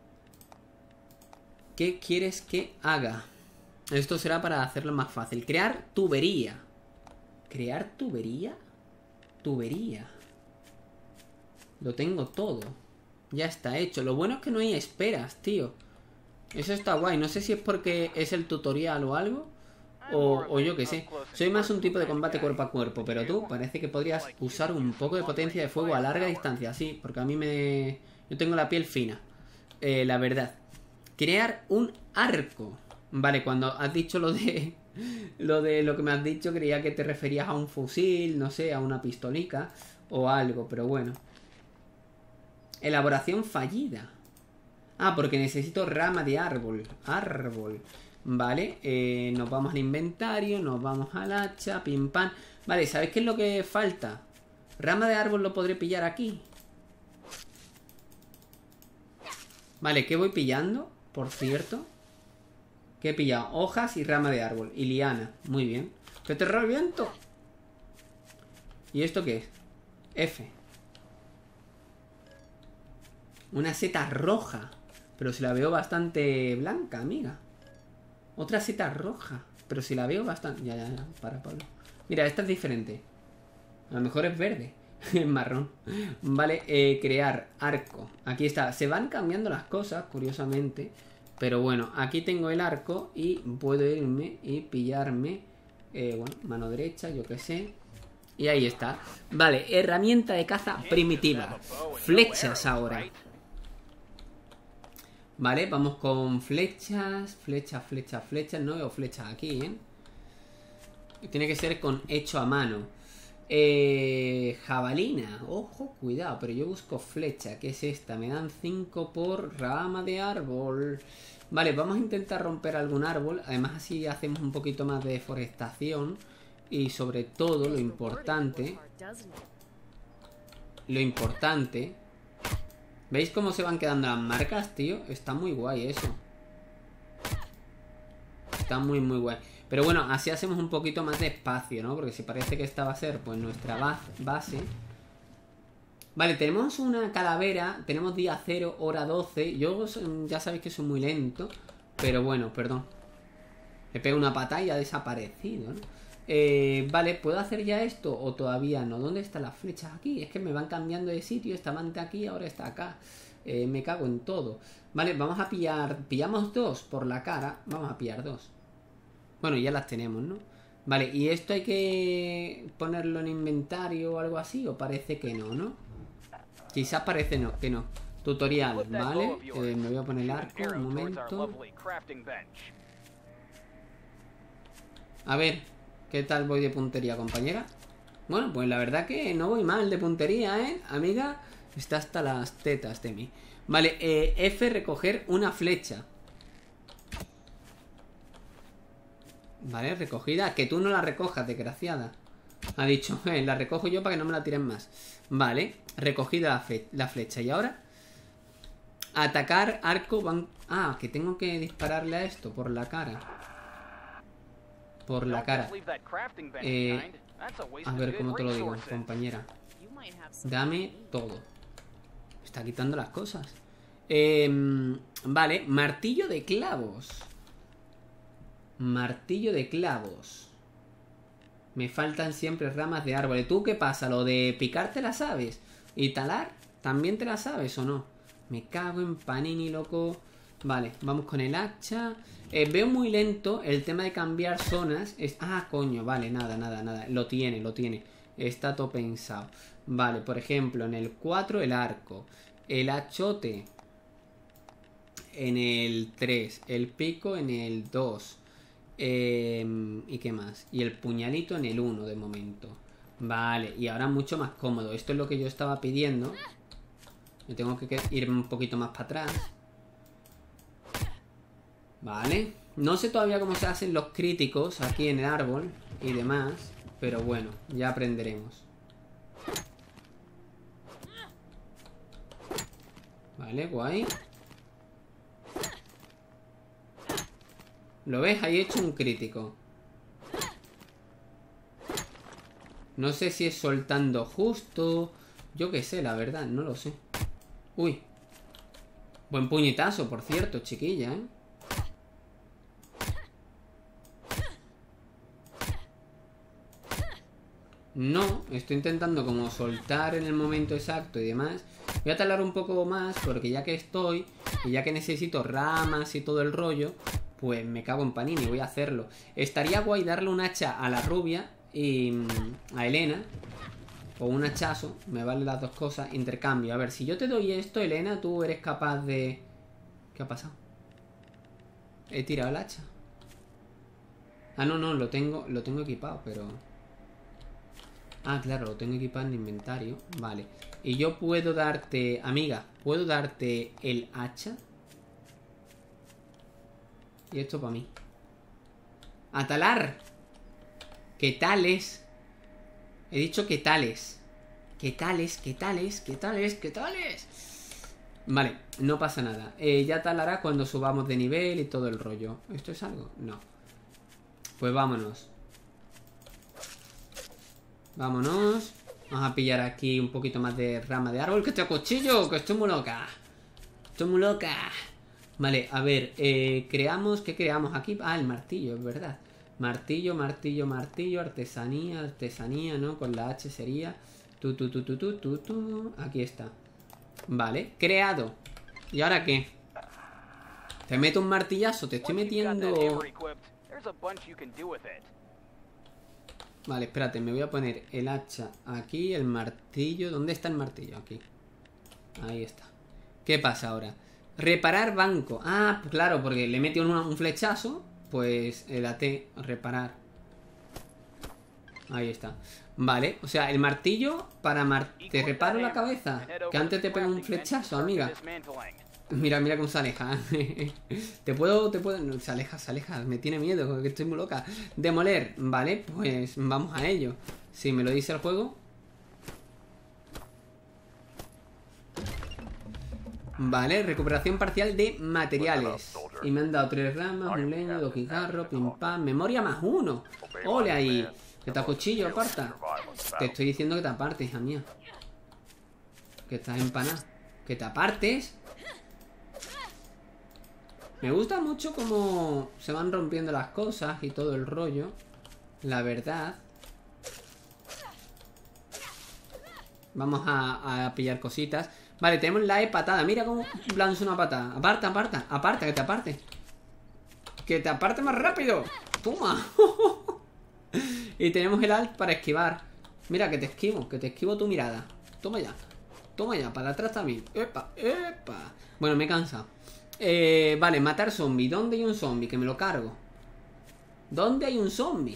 ¿Qué quieres que haga? Esto será para hacerlo más fácil. Crear tubería. ¿Crear tubería? Tubería. Lo tengo todo. Ya está hecho. Lo bueno es que no hay esperas, tío. Eso está guay. No sé si es porque es el tutorial o algo. O, o yo qué sé. Soy más un tipo de combate cuerpo a cuerpo. Pero tú parece que podrías usar un poco de potencia de fuego a larga distancia. Sí, porque a mí me... Yo tengo la piel fina. Eh, la verdad. Crear un arco. Vale, cuando has dicho lo de... Lo de lo que me has dicho, creía que te referías a un fusil, no sé, a una pistolica o algo, pero bueno. Elaboración fallida. Ah, porque necesito rama de árbol. Árbol. Vale, eh, nos vamos al inventario, nos vamos al hacha, pim pam. Vale, ¿sabéis qué es lo que falta? Rama de árbol lo podré pillar aquí. Vale, ¿qué voy pillando? Por cierto. ¿Qué he pillado? Hojas y rama de árbol. Y liana. Muy bien. ¡Que te reviento! ¿Y esto qué es? F. Una seta roja. Pero si la veo bastante blanca, amiga. Otra seta roja. Pero si la veo bastante... Ya, ya, ya. Para, Pablo. Mira, esta es diferente. A lo mejor es verde. Es marrón. Vale, eh, crear arco. Aquí está. Se van cambiando las cosas, curiosamente. Pero bueno, aquí tengo el arco y puedo irme y pillarme, eh, bueno, mano derecha, yo qué sé. Y ahí está. Vale, herramienta de caza primitiva. Flechas ahora. Vale, vamos con flechas, flechas, flechas, flechas. No veo flechas aquí, ¿eh? Tiene que ser con hecho a mano. Eh, jabalina. Ojo, cuidado, pero yo busco flecha. ¿Qué es esta? Me dan cinco por rama de árbol. Vale, vamos a intentar romper algún árbol. Además así hacemos un poquito más de deforestación. Y sobre todo lo importante. Lo importante. ¿Veis cómo se van quedando las marcas, tío? Está muy guay eso. Está muy muy guay. Pero bueno, así hacemos un poquito más de espacio, ¿no? Porque si parece que esta va a ser pues nuestra base. Vale, tenemos una calavera. Tenemos día cero, hora doce. Yo ya sabéis que soy muy lento. Pero bueno, perdón. Le pego una patada y ha desaparecido, ¿no? Eh, vale, ¿puedo hacer ya esto o todavía no? ¿Dónde están las flechas? Aquí, es que me van cambiando de sitio. Estaban aquí, ahora está acá. eh, Me cago en todo. Vale, vamos a pillar. Pillamos dos por la cara. Vamos a pillar dos. Bueno, ya las tenemos, ¿no? Vale, ¿y esto hay que ponerlo en inventario o algo así? ¿O parece que no, no? Quizás parece no, que no. Tutorial, ¿vale? Eh, me voy a poner el arco, un momento. A ver, ¿qué tal voy de puntería, compañera? Bueno, pues la verdad que no voy mal de puntería, ¿eh? Amiga, está hasta las tetas de mí. Vale, eh, F, recoger una flecha. Vale, recogida. Que tú no la recojas, desgraciada. Ha dicho, eh, la recojo yo para que no me la tiren más. Vale, recogida la, fe la flecha. Y ahora atacar arco van... Ah, que tengo que dispararle a esto por la cara. Por la cara. eh, A ver cómo te lo digo, compañera. Dame todo. Me está quitando las cosas. eh, Vale, martillo de clavos. Martillo de clavos. Me faltan siempre ramas de árbol. ¿Tú qué pasa? ¿Lo de picar te la sabes? ¿Y talar? ¿También te la sabes o no? Me cago en panini, loco. Vale, vamos con el hacha. eh, Veo muy lento el tema de cambiar zonas. es... Ah, coño, vale, nada, nada, nada. Lo tiene, lo tiene. Está todo pensado. Vale, por ejemplo, en el cuatro el arco. El hachote en el tres. El pico en el dos. Eh, ¿Y qué más? Y el puñalito en el uno de momento. Vale, y ahora mucho más cómodo. Esto es lo que yo estaba pidiendo. Me tengo que ir un poquito más para atrás. Vale. No sé todavía cómo se hacen los críticos aquí en el árbol y demás. Pero bueno, ya aprenderemos. Vale, guay. ¿Lo ves? Ahí he hecho un crítico. No sé si es soltando justo. Yo qué sé, la verdad, no lo sé. Uy. Buen puñetazo, por cierto, chiquilla, ¿eh? No, estoy intentando como soltar en el momento exacto y demás. Voy a talar un poco más porque ya que estoy y ya que necesito ramas y todo el rollo, pues me cago en panini, voy a hacerlo. Estaría guay darle un hacha a la rubia y a Elena. O un hachazo, me valen las dos cosas. Intercambio, a ver, si yo te doy esto, Elena, tú eres capaz de... ¿Qué ha pasado? He tirado el hacha. Ah, no, no, lo tengo, lo tengo equipado, pero... Ah, claro, lo tengo equipado en el inventario. Vale. Y yo puedo darte... Amiga, ¿puedo darte el hacha? Y esto para mí. ¡Atalar! ¿Qué tales? He dicho que tales. ¿Qué tales? ¿Qué tales? ¿Qué tales? ¿Qué tales? Vale, no pasa nada. Eh, ya talará cuando subamos de nivel y todo el rollo. ¿Esto es algo? No. Pues vámonos. Vámonos. Vamos a pillar aquí un poquito más de rama de árbol. ¡Que te cuchillo! ¡Que estoy muy loca! Estoy muy loca. Vale, a ver. Eh, creamos... ¿Qué creamos aquí? Ah, el martillo, es verdad. Martillo, martillo, martillo. Artesanía, artesanía, ¿no? Con la H sería... Tu, tu, tu, tu, tu, tu, tu. Aquí está. Vale, creado. ¿Y ahora qué? Te meto un martillazo. Te estoy metiendo... Vale, espérate, me voy a poner el hacha aquí, el martillo. ¿Dónde está el martillo? Aquí. Ahí está. ¿Qué pasa ahora? Reparar banco. Ah, pues claro, porque le metió un, un flechazo. Pues el A T, reparar. Ahí está. Vale, o sea, el martillo para mar... Te reparo la cabeza. Que antes te pega un flechazo, amiga. Mira, mira cómo se aleja. Te puedo, te puedo... No, se aleja, se aleja. Me tiene miedo, que estoy muy loca. Demoler, vale, pues vamos a ello. Si me lo dice el juego. Vale, recuperación parcial de materiales. Y me han dado tres ramas, un leño, dos guijarros, pim pam. Memoria más uno. Ole ahí. Que te cuchillo, aparta. Te estoy diciendo que te apartes, hija mía. Que estás empanada. Que te apartes. Me gusta mucho cómo se van rompiendo las cosas y todo el rollo. La verdad. Vamos a, a pillar cositas. Vale, tenemos la E patada. Mira cómo lanza una patada. Aparta, aparta, aparta, que te aparte. Que te aparte más rápido. Toma. Y tenemos el alt para esquivar. Mira, que te esquivo, que te esquivo tu mirada. Toma ya. Toma ya, para atrás también. Epa, epa. Bueno, me he cansado. Eh, vale, matar zombie. ¿Dónde hay un zombie? Que me lo cargo. ¿Dónde hay un zombie?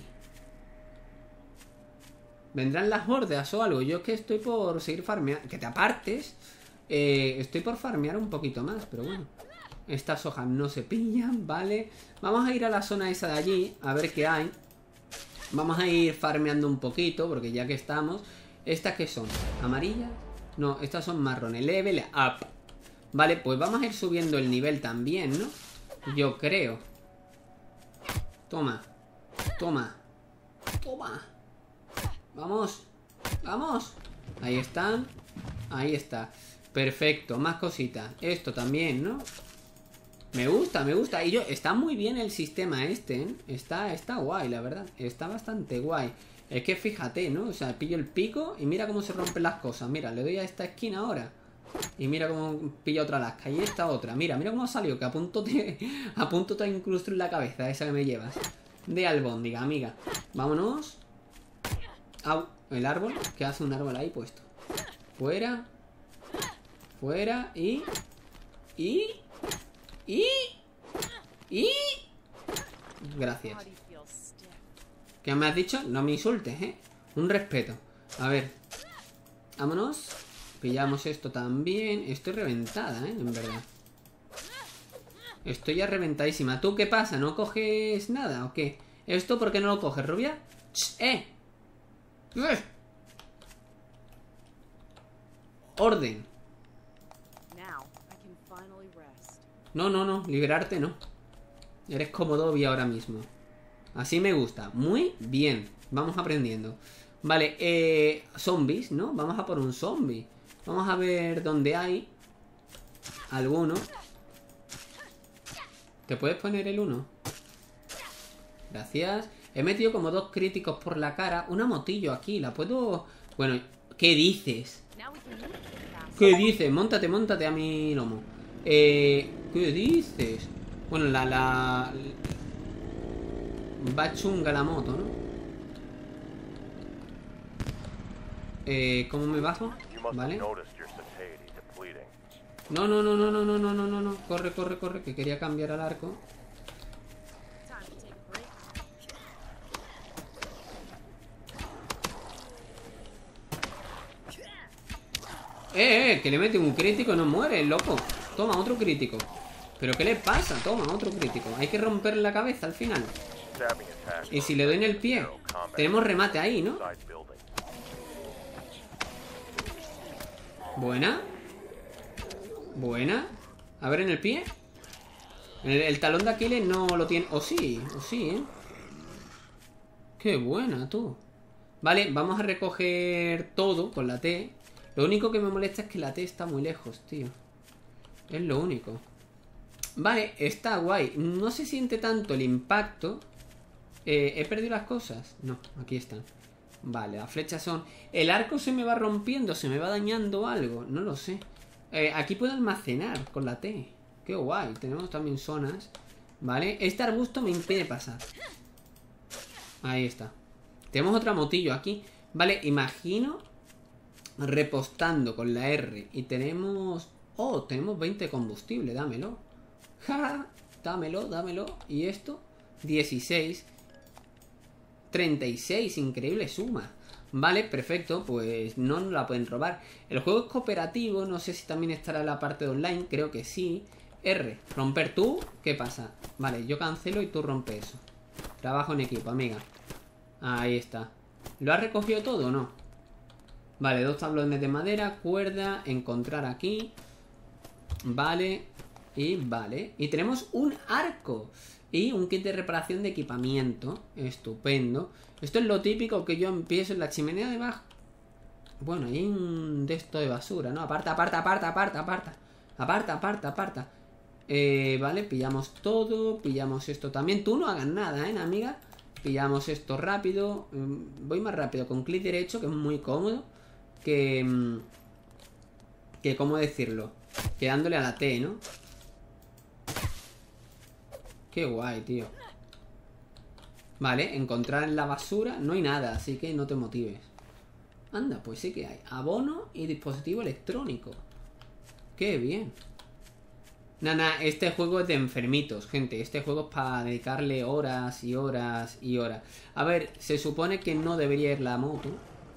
¿Vendrán las hordas o algo? Yo es que estoy por seguir farmeando. Que te apartes. eh, Estoy por farmear un poquito más, pero bueno. Estas hojas no se pillan, vale. Vamos a ir a la zona esa de allí, a ver qué hay. Vamos a ir farmeando un poquito, porque ya que estamos. ¿Estas qué son? ¿Amarillas? No, estas son marrones. Level up. Vale, pues vamos a ir subiendo el nivel también, ¿no? Yo creo. Toma. Toma. Toma. Vamos. Vamos. Ahí están. Ahí está. Perfecto. Más cositas. Esto también, ¿no? Me gusta, me gusta. Y yo, está muy bien el sistema este, ¿eh? Está, está guay, la verdad. Está bastante guay. Es que fíjate, ¿no? O sea, pillo el pico y mira cómo se rompen las cosas. Mira, le doy a esta esquina ahora. Y mira cómo pillo otra lasca. Y esta otra. Mira, mira cómo ha salido. Que a punto te, a punto te incrusto en la cabeza esa que me llevas. De albóndiga, amiga. Vámonos. Au, el árbol. ¿Qué hace un árbol ahí puesto? Fuera. Fuera. Y... Y... Y... Y... Gracias. ¿Qué me has dicho? No me insultes, ¿eh? Un respeto. A ver. Vámonos. Pillamos esto también. Estoy reventada, ¿eh? En verdad. Estoy ya reventadísima. ¿Tú qué pasa? ¿No coges nada o qué? ¿Esto por qué no lo coges, rubia? ¡Ch! ¡Eh! ¡Eh! Orden. No, no, no. Liberarte no. Eres como Dobby ahora mismo. Así me gusta. Muy bien. Vamos aprendiendo. Vale, eh... zombies, ¿no? Vamos a por un zombie. Vamos a ver dónde hay alguno. ¿Te puedes poner el uno? Gracias. He metido como dos críticos por la cara. Una motillo aquí. ¿La puedo...? Bueno, ¿qué dices? ¿Qué dices? Móntate, móntate a mi lomo. Eh... ¿Qué dices? Bueno, la... la... va chunga la moto, ¿no? Eh... ¿Cómo me bajo? Vale. No, no, no, no, no, no, no, no, no, no. Corre, corre, corre, que quería cambiar al arco. Eh, eh, que le mete un crítico y no muere, loco. Toma, otro crítico. ¿Pero qué le pasa? Toma, otro crítico. Hay que romper la cabeza al final. Y si le doy en el pie. Tenemos remate ahí, ¿no? Buena. Buena. A ver en el pie. El, el talón de Aquiles no lo tiene. O sí, o sí, ¿eh? Qué buena, tú. Vale, vamos a recoger todo con la T. Lo único que me molesta es que la T está muy lejos, tío. Es lo único. Vale, está guay. No se siente tanto el impacto. eh, ¿He perdido las cosas? No, aquí están. Vale, las flechas son... El arco se me va rompiendo, se me va dañando algo. No lo sé. eh, Aquí puedo almacenar con la T. Qué guay, tenemos también zonas. Vale, este arbusto me impide pasar. Ahí está. Tenemos otra motillo aquí. Vale, imagino repostando con la R. Y tenemos... Oh, tenemos veinte de combustible, dámelo. Ja, dámelo, dámelo. ¿Y esto? dieciséis. treinta y seis, increíble suma. Vale, perfecto, pues no nos la pueden robar. El juego es cooperativo, no sé si también estará en la parte de online, creo que sí. R, romper tú, ¿qué pasa? Vale, yo cancelo y tú rompes eso. Trabajo en equipo, amiga. Ahí está. ¿Lo has recogido todo o no? Vale, dos tablones de madera, cuerda, encontrar aquí. Vale, y vale. Y tenemos un arco. Y un kit de reparación de equipamiento. Estupendo. Esto es lo típico que yo empiezo en la chimenea de abajo. Bueno, hay un de esto de basura, ¿no? Aparta, aparta, aparta, aparta, aparta. Aparta, aparta, aparta. Eh, vale, pillamos todo. Pillamos esto también. Tú no hagas nada, ¿eh, amiga? Pillamos esto rápido. Voy más rápido con clic derecho, que es muy cómodo. Que... Que, ¿cómo decirlo? Que dándole a la T, ¿no? Qué guay, tío. Vale, encontrar en la basura. No hay nada, así que no te motives. Anda, pues sí que hay. Abono y dispositivo electrónico. Qué bien. Nada, este juego es de enfermitos, gente. Este juego es para dedicarle horas y horas y horas. A ver, se supone que no debería ir la moto.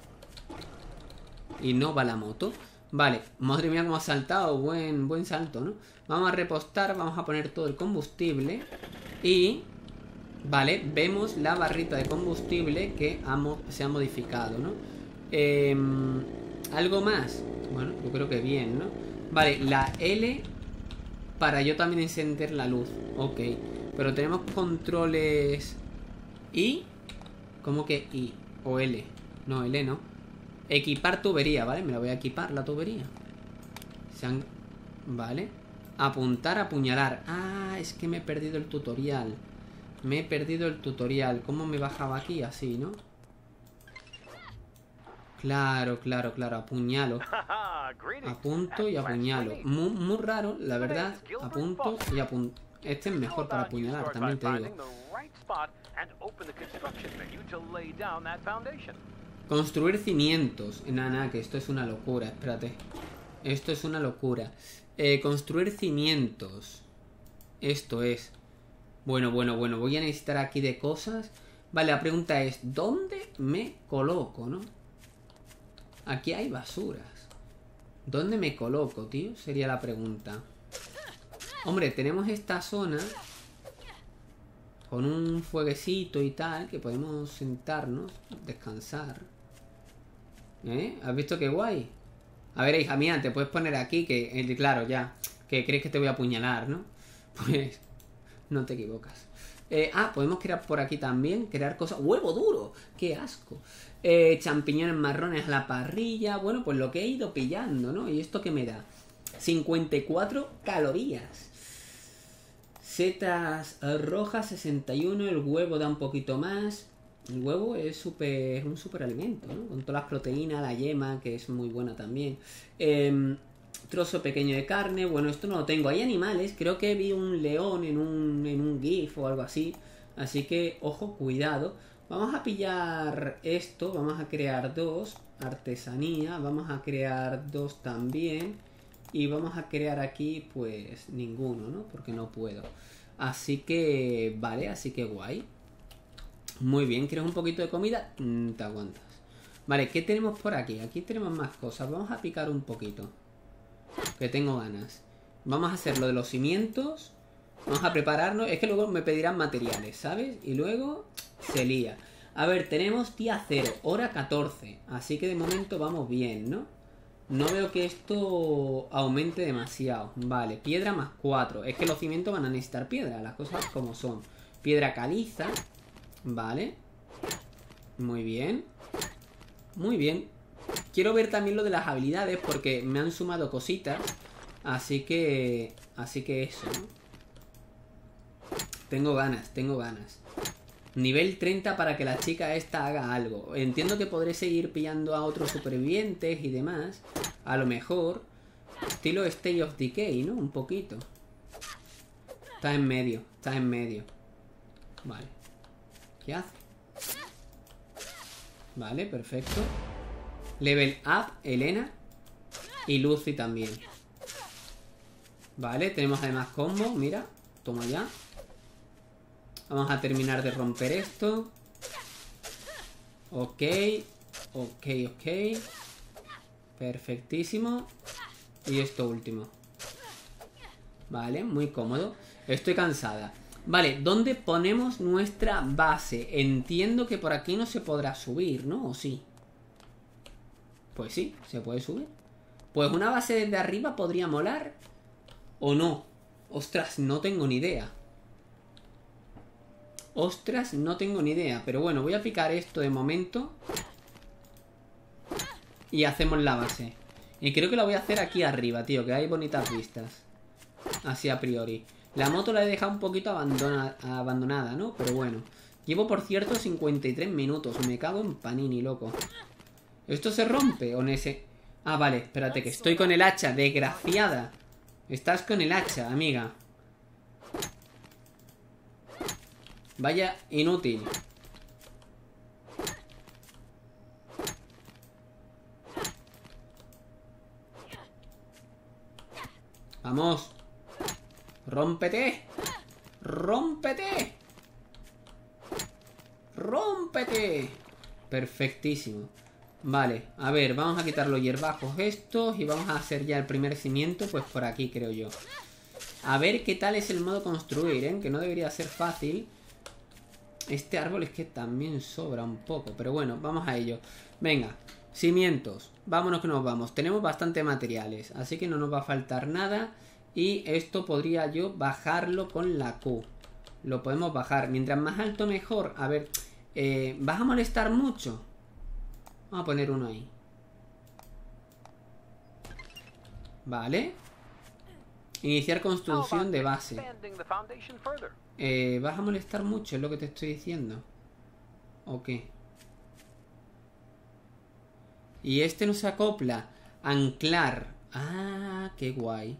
Y no va la moto. Vale, madre mía cómo ha saltado. Buen, buen salto, ¿no? Vamos a repostar, vamos a poner todo el combustible. Y... Vale, vemos la barrita de combustible que ha se ha modificado, ¿no? Eh, ¿Algo más? Bueno, yo creo que bien, ¿no? Vale, la L para yo también encender la luz. Ok, pero tenemos controles I. ¿Cómo que I? O L. No, L no. Equipar tubería, ¿vale? Me la voy a equipar, la tubería. Se han... Vale. Apuntar, apuñalar. Ah, es que me he perdido el tutorial. Me he perdido el tutorial. ¿Cómo me bajaba aquí? Así, ¿no? Claro, claro, claro. Apuñalo. Apunto y apuñalo. Muy, muy raro, la verdad. Apunto y apunto. Este es mejor para apuñalar, también te digo. Construir cimientos. Nada, nada, que esto es una locura. Espérate. Esto es una locura. Eh, construir cimientos. Esto es. Bueno, bueno, bueno. Voy a necesitar aquí de cosas. Vale, la pregunta es: ¿dónde me coloco, no? Aquí hay basuras. ¿Dónde me coloco, tío? Sería la pregunta. Hombre, tenemos esta zona con un fueguecito y tal, que podemos sentarnos, descansar. ¿Eh? ¿Has visto qué guay? A ver, hija mía, te puedes poner aquí, que eh, claro, ya, que crees que te voy a apuñalar, ¿no? Pues no te equivocas. Eh, ah, podemos crear por aquí también, crear cosas. ¡Huevo duro! ¡Qué asco! Eh, champiñones marrones a la parrilla. Bueno, pues lo que he ido pillando, ¿no? ¿Y esto qué me da? cincuenta y cuatro calorías. Setas rojas, sesenta y uno. El huevo da un poquito más. El huevo es super, un super alimento, ¿no? Con todas las proteínas, la yema, que es muy buena también. Eh, trozo pequeño de carne. Bueno, esto no lo tengo. Hay animales. Creo que vi un león en un, en un GIF o algo así. Así que, ojo, cuidado. Vamos a pillar esto. Vamos a crear dos. Artesanía. Vamos a crear dos también. Y vamos a crear aquí, pues, ninguno, ¿no? Porque no puedo. Así que, vale, así que guay. Muy bien, ¿quieres un poquito de comida? Mm, te aguantas. Vale, ¿qué tenemos por aquí? Aquí tenemos más cosas. Vamos a picar un poquito, que tengo ganas. Vamos a hacer lo de los cimientos. Vamos a prepararnos. Es que luego me pedirán materiales, ¿sabes? Y luego se lía. A ver, tenemos día cero, hora catorce. Así que de momento vamos bien, ¿no? No veo que esto aumente demasiado. Vale, piedra más cuatro. Es que los cimientos van a necesitar piedra, las cosas como son. Piedra caliza. Vale. Muy bien. Muy bien. Quiero ver también lo de las habilidades, porque me han sumado cositas. Así que... Así que eso, ¿no? Tengo ganas, tengo ganas. Nivel treinta para que la chica esta haga algo. Entiendo que podré seguir pillando a otros supervivientes y demás. A lo mejor. Estilo State of Decay, ¿no? Un poquito. Está en medio, está en medio. Vale. ¿Qué hace? Vale, perfecto. Level up, Elena. Y Lucy también. Vale, tenemos además combo. Mira, toma ya. Vamos a terminar de romper esto. Ok. Ok, ok. Perfectísimo. Y esto último. Vale, muy cómodo. Estoy cansada. Vale, ¿dónde ponemos nuestra base? Entiendo que por aquí no se podrá subir, ¿no? ¿O sí? Pues sí, se puede subir. Pues una base desde arriba podría molar. ¿O no? Ostras, no tengo ni idea. Ostras, no tengo ni idea. Pero bueno, voy a picar esto de momento. Y hacemos la base. Y creo que la voy a hacer aquí arriba, tío. Que hay bonitas vistas. Así a priori. La moto la he dejado un poquito abandona abandonada, ¿no? Pero bueno. Llevo, por cierto, cincuenta y tres minutos. Me cago en panini, loco. ¿Esto se rompe o no ese? Ah, vale, espérate, que estoy con el hacha. Desgraciada. Estás con el hacha, amiga. Vaya inútil. Vamos. ¡Rómpete! ¡Rómpete! ¡Rómpete! Perfectísimo. Vale, a ver, vamos a quitar los hierbajos estos y vamos a hacer ya el primer cimiento, pues por aquí, creo yo. A ver qué tal es el modo construir, ¿eh? Que no debería ser fácil. Este árbol es que también sobra un poco, pero bueno, vamos a ello. Venga, cimientos. Vámonos que nos vamos. Tenemos bastante materiales, así que no nos va a faltar nada. Y esto podría yo bajarlo con la Q. Lo podemos bajar. Mientras más alto mejor. A ver, eh, ¿vas a molestar mucho? Vamos a poner uno ahí. Vale. Iniciar construcción de base. Eh, ¿Vas a molestar mucho? Es lo que te estoy diciendo. ¿O qué? Y este no se acopla. Anclar. Ah, qué guay.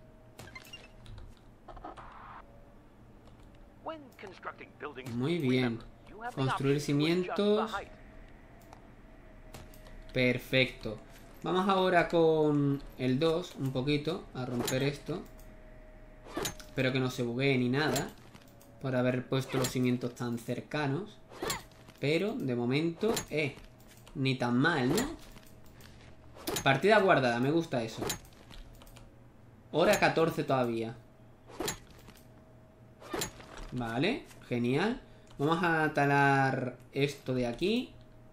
Muy bien. Construir cimientos. Perfecto. Vamos ahora con el dos, un poquito, a romper esto. Espero que no se buguee ni nada, por haber puesto los cimientos tan cercanos. Pero, de momento, eh, ni tan mal, ¿no? Partida guardada, me gusta eso. Hora catorce todavía. Vale, genial. Vamos a talar esto de aquí.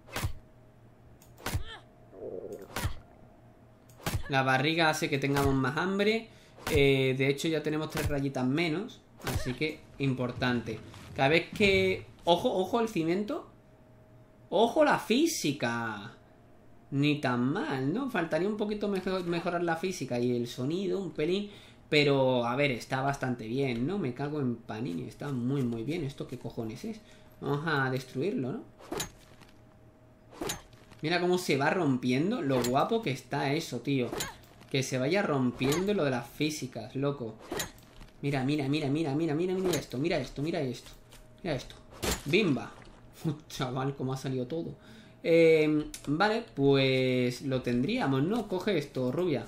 La barriga hace que tengamos más hambre. eh, De hecho ya tenemos tres rayitas menos. Así que importante. Cada vez que... Ojo, ojo el cimiento. Ojo la física. Ni tan mal, ¿no? Faltaría un poquito mejor, mejorar la física y el sonido, un pelín. Pero, a ver, está bastante bien, ¿no? Me cago en Panini. Está muy, muy bien. ¿Esto qué cojones es? Vamos a destruirlo, ¿no? Mira cómo se va rompiendo. Lo guapo que está eso, tío. Que se vaya rompiendo lo de las físicas, loco. Mira, mira, mira, mira, mira, mira, mira esto. Mira esto, mira esto. Mira esto. ¡Bimba! Chaval, cómo ha salido todo. Eh, vale, pues lo tendríamos, ¿no? Coge esto, rubia.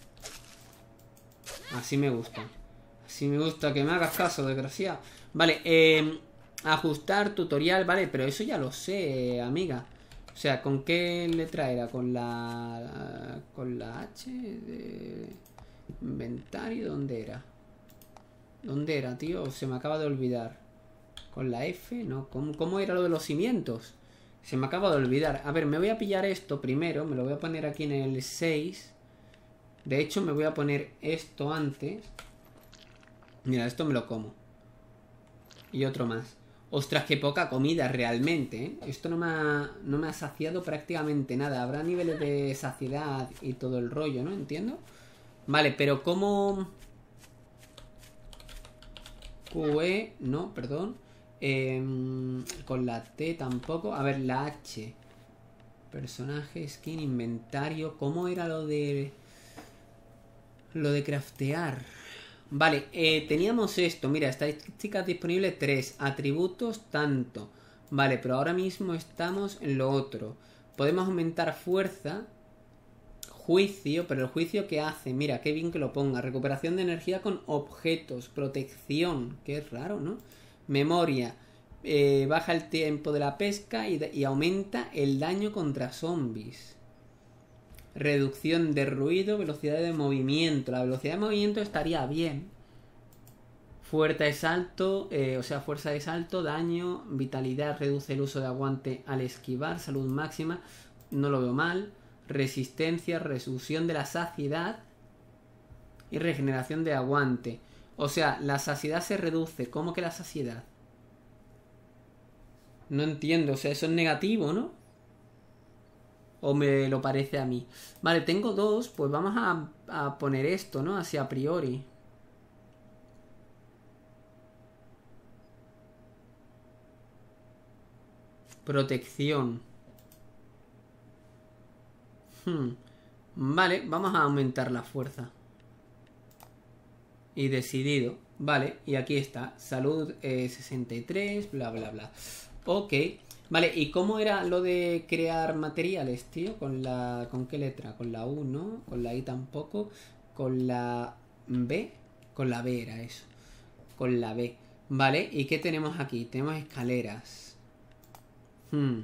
Así me gusta. Así me gusta que me hagas caso, desgraciado. Vale, eh, ajustar tutorial, vale, pero eso ya lo sé, amiga. O sea, ¿con qué letra era? Con la... Con la H de... Inventario, ¿dónde era? ¿Dónde era, tío? Se me acaba de olvidar. ¿Con la F? No, ¿cómo, cómo era lo de los cimientos? Se me acaba de olvidar. A ver, me voy a pillar esto primero. Me lo voy a poner aquí en el seis. De hecho, me voy a poner esto antes. Mira, esto me lo como. Y otro más. Ostras, qué poca comida realmente, ¿eh? Esto no me ha, no me ha saciado prácticamente nada. Habrá niveles de saciedad y todo el rollo, ¿no? Entiendo. Vale, pero ¿cómo...? Q E, no, perdón. Eh, con la T tampoco. A ver, la H. Personaje, skin, inventario. ¿Cómo era lo de... Lo de craftear? Vale, eh, teníamos esto. Mira, estadísticas disponibles tres. Atributos tanto. Vale, pero ahora mismo estamos en lo otro. Podemos aumentar fuerza. Juicio, pero el juicio ¿qué hace? Mira, qué bien que lo ponga. Recuperación de energía con objetos. Protección. Qué raro, ¿no? Memoria. Eh, baja el tiempo de la pesca y, y aumenta el daño contra zombies. Reducción de ruido, velocidad de movimiento. La velocidad de movimiento estaría bien. Fuerza de salto, eh, o sea, fuerza de salto, daño, vitalidad, reduce el uso de aguante al esquivar, salud máxima, no lo veo mal. Resistencia, resolución de la saciedad y regeneración de aguante. O sea, la saciedad se reduce. ¿Cómo que la saciedad? No entiendo, o sea, eso es negativo, ¿no? ¿O me lo parece a mí? Vale, tengo dos, pues vamos a, a poner esto, ¿no? Así a priori. Protección. Hmm. Vale, vamos a aumentar la fuerza. Y decidido. Vale, y aquí está. Salud eh, sesenta y tres, bla, bla, bla. Ok. Vale, ¿y cómo era lo de crear materiales, tío? ¿Con la... ¿Con qué letra? Con la U, ¿no? Con la I tampoco. Con la B. Con la B era eso. Con la B. Vale, ¿y qué tenemos aquí? Tenemos escaleras. Hmm.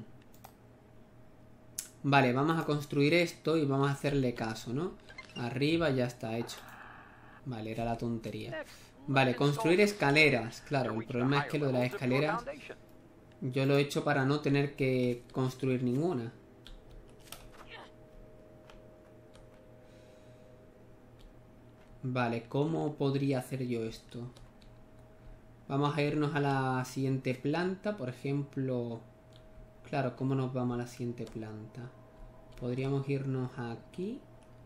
Vale, vamos a construir esto y vamos a hacerle caso, ¿no? Arriba ya está hecho. Vale, era la tontería. Vale, construir escaleras. Claro, el problema es que lo de las escaleras yo lo he hecho para no tener que construir ninguna. Vale, ¿cómo podría hacer yo esto? Vamos a irnos a la siguiente planta, por ejemplo... Claro, ¿cómo nos vamos a la siguiente planta? Podríamos irnos aquí.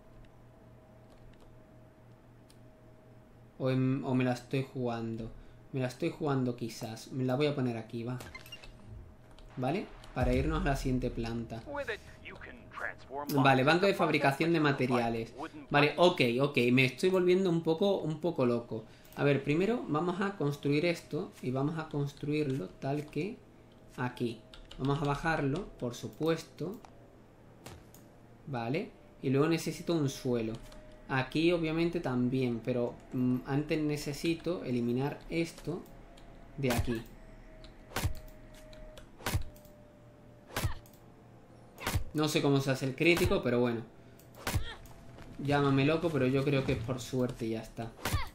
O, en, o me la estoy jugando. Me la estoy jugando quizás. Me la voy a poner aquí, va. ¿Vale? Para irnos a la siguiente planta. Vale, banco de fabricación de materiales. Vale, ok, ok. Me estoy volviendo un poco, un poco loco. A ver, primero vamos a construir esto. Y vamos a construirlo tal que aquí. Vamos a bajarlo, por supuesto. Vale. Y luego necesito un suelo. Aquí obviamente también. Pero mm, antes necesito eliminar esto de aquí. No sé cómo se hace el crítico, pero bueno. Llámame loco, pero yo creo que es por suerte y ya está.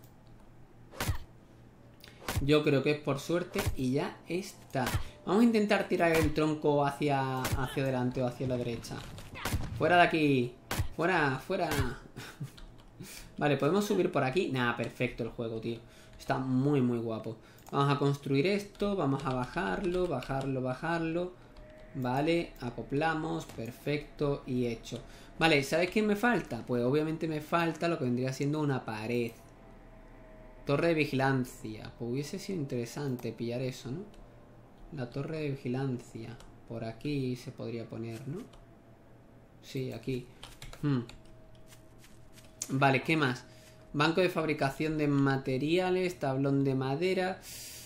Yo creo que es por suerte y ya está. Vamos a intentar tirar el tronco hacia, hacia adelante o hacia la derecha. Fuera de aquí. Fuera, fuera. Vale, ¿podemos subir por aquí? Nah, perfecto el juego, tío. Está muy, muy guapo. Vamos a construir esto. Vamos a bajarlo, bajarlo, bajarlo. Vale, acoplamos. Perfecto y hecho. Vale, ¿sabes qué me falta? Pues obviamente me falta lo que vendría siendo una pared. Torre de vigilancia. Pues hubiese sido interesante pillar eso, ¿no? La torre de vigilancia. Por aquí se podría poner, ¿no? Sí, aquí. Hmm. Vale, ¿qué más? Banco de fabricación de materiales, tablón de madera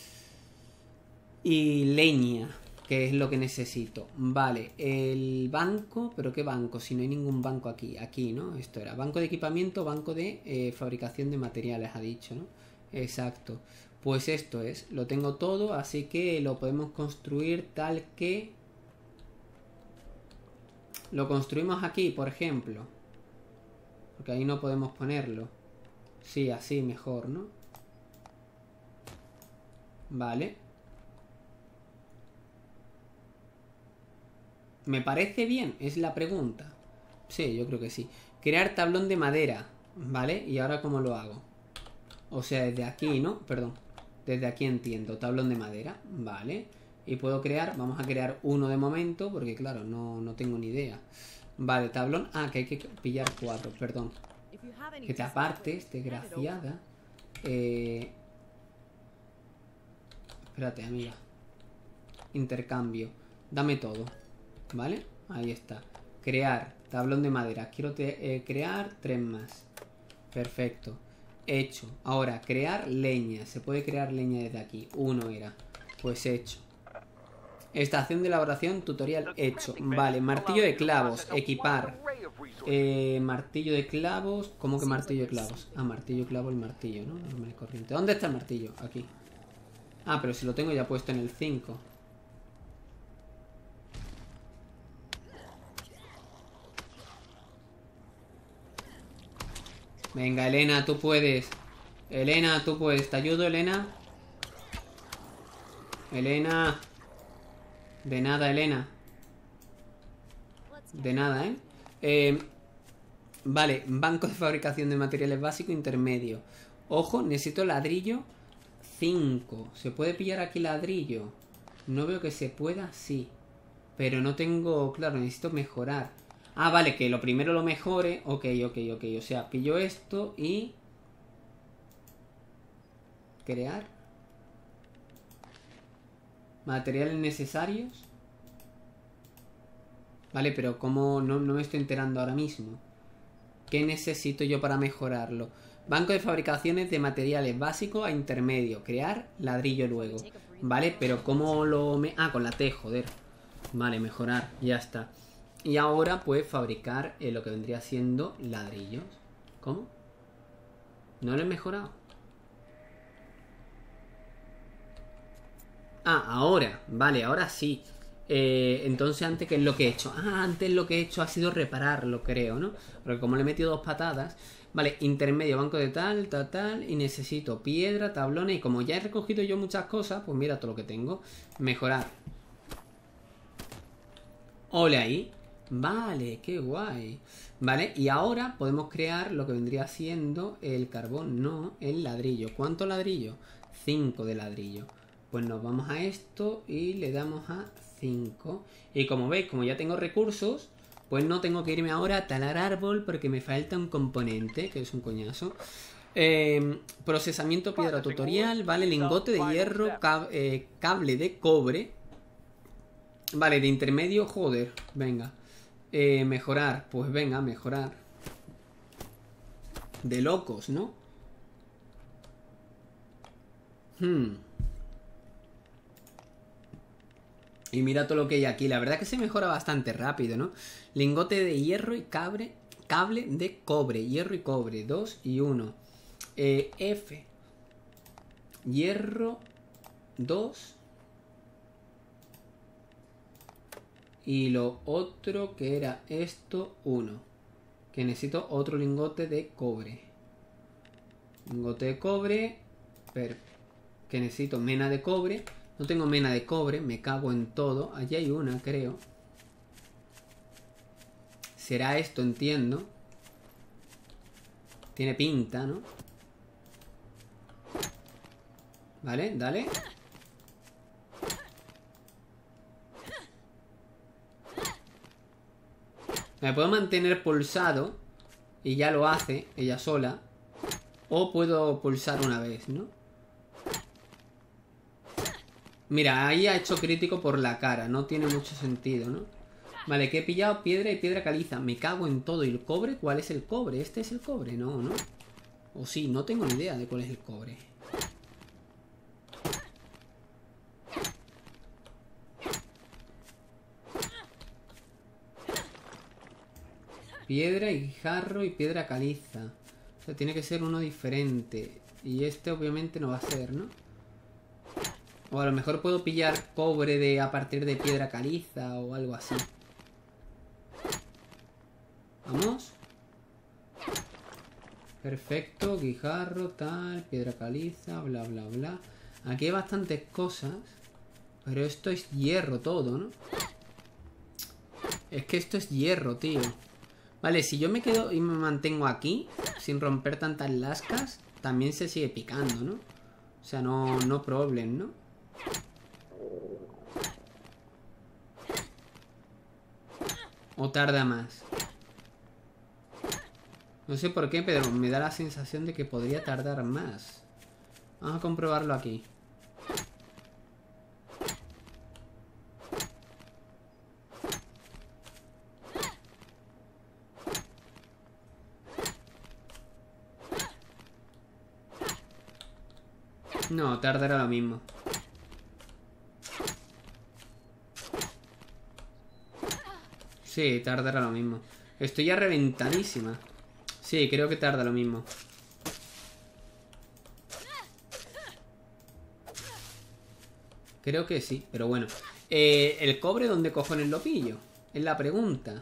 y leña, que es lo que necesito. Vale, el banco, ¿pero qué banco? Si no hay ningún banco aquí, aquí, ¿no? Esto era banco de equipamiento, banco de eh, fabricación de materiales, ha dicho, ¿no? Exacto. Pues esto es, lo tengo todo, así que lo podemos construir tal que... Lo construimos aquí, por ejemplo. Porque ahí no podemos ponerlo. Sí, así mejor, ¿no? Vale. ¿Me parece bien? Es la pregunta. Sí, yo creo que sí. Crear tablón de madera. ¿Vale? ¿Y ahora cómo lo hago? O sea, desde aquí, ¿no? Perdón. Desde aquí entiendo. Tablón de madera. Vale. Y puedo crear... Vamos a crear uno de momento. Porque claro, no, no tengo ni idea. Vale, tablón... Ah, que hay que pillar cuatro. Perdón. Que te apartes, desgraciada. Eh... Espérate, amiga. Intercambio. Dame todo. ¿Vale? Ahí está. Crear. Tablón de madera. Quiero eh, crear tres más. Perfecto. Hecho. Ahora, crear leña. Se puede crear leña desde aquí. Uno era. Pues hecho. Estación de elaboración, tutorial hecho. Vale, martillo de clavos. Equipar. Eh, martillo de clavos. ¿Cómo que martillo de clavos? Ah, martillo de clavo, el martillo, ¿no? Normal y corriente. ¿Dónde está el martillo? Aquí. Ah, pero si lo tengo ya puesto en el cinco. Venga, Elena, tú puedes. Elena, tú puedes. ¿Te ayudo, Elena? Elena. De nada, Elena. De nada, ¿eh? Eh... Vale, banco de fabricación de materiales básicos intermedio. Ojo, necesito ladrillo cinco. ¿Se puede pillar aquí ladrillo? No veo que se pueda, sí. Pero no tengo... Claro, necesito mejorar. Ah, vale, que lo primero lo mejore. Ok, ok, ok. O sea, pillo esto y... Crear. Materiales necesarios. Vale, pero ¿cómo? No, no me estoy enterando ahora mismo. ¿Qué necesito yo para mejorarlo? Banco de fabricaciones de materiales básicos a intermedio. Crear ladrillo luego. Vale, pero ¿cómo lo... Me... Ah, con la T, joder. Vale, mejorar, ya está. Y ahora pues fabricar eh, lo que vendría siendo ladrillos. ¿Cómo? ¿No lo he mejorado? Ah, ahora. Vale, ahora sí. Eh, entonces antes, ¿qué es lo que he hecho? Ah, antes lo que he hecho ha sido repararlo, creo, ¿no? Porque como le he metido dos patadas. Vale, intermedio, banco de tal, tal, tal. Y necesito piedra, tablones. Y como ya he recogido yo muchas cosas, pues mira todo lo que tengo. Mejorar. Ole ahí. Vale, qué guay. Vale, y ahora podemos crear lo que vendría siendo el carbón, no, el ladrillo. ¿Cuánto ladrillo? cinco de ladrillo. Pues nos vamos a esto y le damos a cinco. Y como veis, como ya tengo recursos, pues no tengo que irme ahora a talar árbol porque me falta un componente, que es un coñazo. Eh, procesamiento piedra tutorial, vale, lingote de hierro, cab eh, cable de cobre. Vale, de intermedio, joder, venga. Eh, mejorar, pues venga, mejorar. De locos, ¿no? Hmm. Y mira todo lo que hay aquí. La verdad que se mejora bastante rápido, ¿no? Lingote de hierro y cable, cable de cobre. Hierro y cobre. dos y uno. Eh, F. Hierro dos. Y lo otro que era esto, uno. Que necesito otro lingote de cobre. Lingote de cobre. Pero que necesito mena de cobre. No tengo mena de cobre. Me cago en todo. Allí hay una, creo. Será esto, entiendo. Tiene pinta, ¿no? Vale, dale. Me puedo mantener pulsado y ya lo hace ella sola. O puedo pulsar una vez, ¿no? Mira, ahí ha hecho crítico por la cara. No tiene mucho sentido, ¿no? Vale, que he pillado piedra y piedra caliza. Me cago en todo. ¿Y el cobre? ¿Cuál es el cobre? ¿Este es el cobre? No, ¿no? O sí, no tengo ni idea de cuál es el cobre. Piedra y guijarro y piedra caliza. O sea, tiene que ser uno diferente. Y este obviamente no va a ser, ¿no? O a lo mejor puedo pillar cobre de a partir de piedra caliza o algo así. Vamos. Perfecto, guijarro, tal, piedra caliza, bla, bla, bla. Aquí hay bastantes cosas. Pero esto es hierro todo, ¿no? Es que esto es hierro, tío. Vale, si yo me quedo y me mantengo aquí, sin romper tantas lascas, también se sigue picando, ¿no? O sea, no, no problem, ¿no? O tarda más. No sé por qué, pero me da la sensación de que podría tardar más. Vamos a comprobarlo aquí. No, tardará lo mismo. Sí, tardará lo mismo. Estoy ya reventadísima. Sí, creo que tarda lo mismo. Creo que sí, pero bueno. Eh, ¿El cobre dónde cojones lo pillo? Es la pregunta.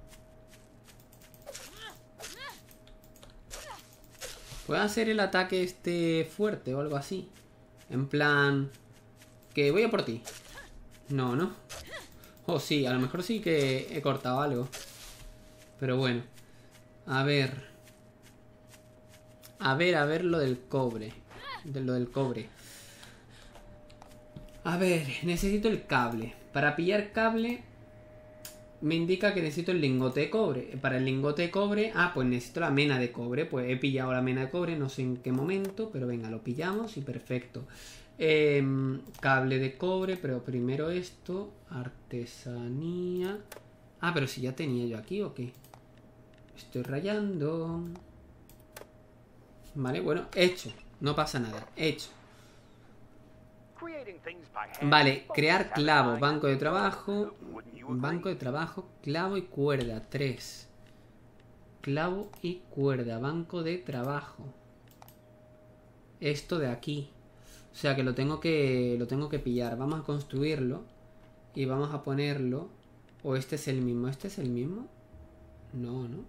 ¿Puedo hacer el ataque este fuerte o algo así? En plan... que voy a por ti. No, ¿no? Oh, sí, a lo mejor sí que he cortado algo. Pero bueno. A ver. A ver, a ver lo del cobre. De lo del cobre. A ver, necesito el cable. Para pillar cable... me indica que necesito el lingote de cobre. Para el lingote de cobre... ah, pues necesito la mena de cobre. Pues he pillado la mena de cobre, no sé en qué momento. Pero venga, lo pillamos y perfecto. Eh, cable de cobre, pero primero esto. Artesanía. Ah, pero si ya tenía yo aquí o qué. Estoy rayando. Vale, bueno, hecho. No pasa nada, hecho. Vale, crear clavo, banco de trabajo. Banco de trabajo, clavo y cuerda. Tres. Clavo y cuerda, banco de trabajo. Esto de aquí. O sea que lo tengo que lo tengo que pillar. Vamos a construirlo. Y vamos a ponerlo. O este es el mismo. ¿Este es el mismo? No, ¿no?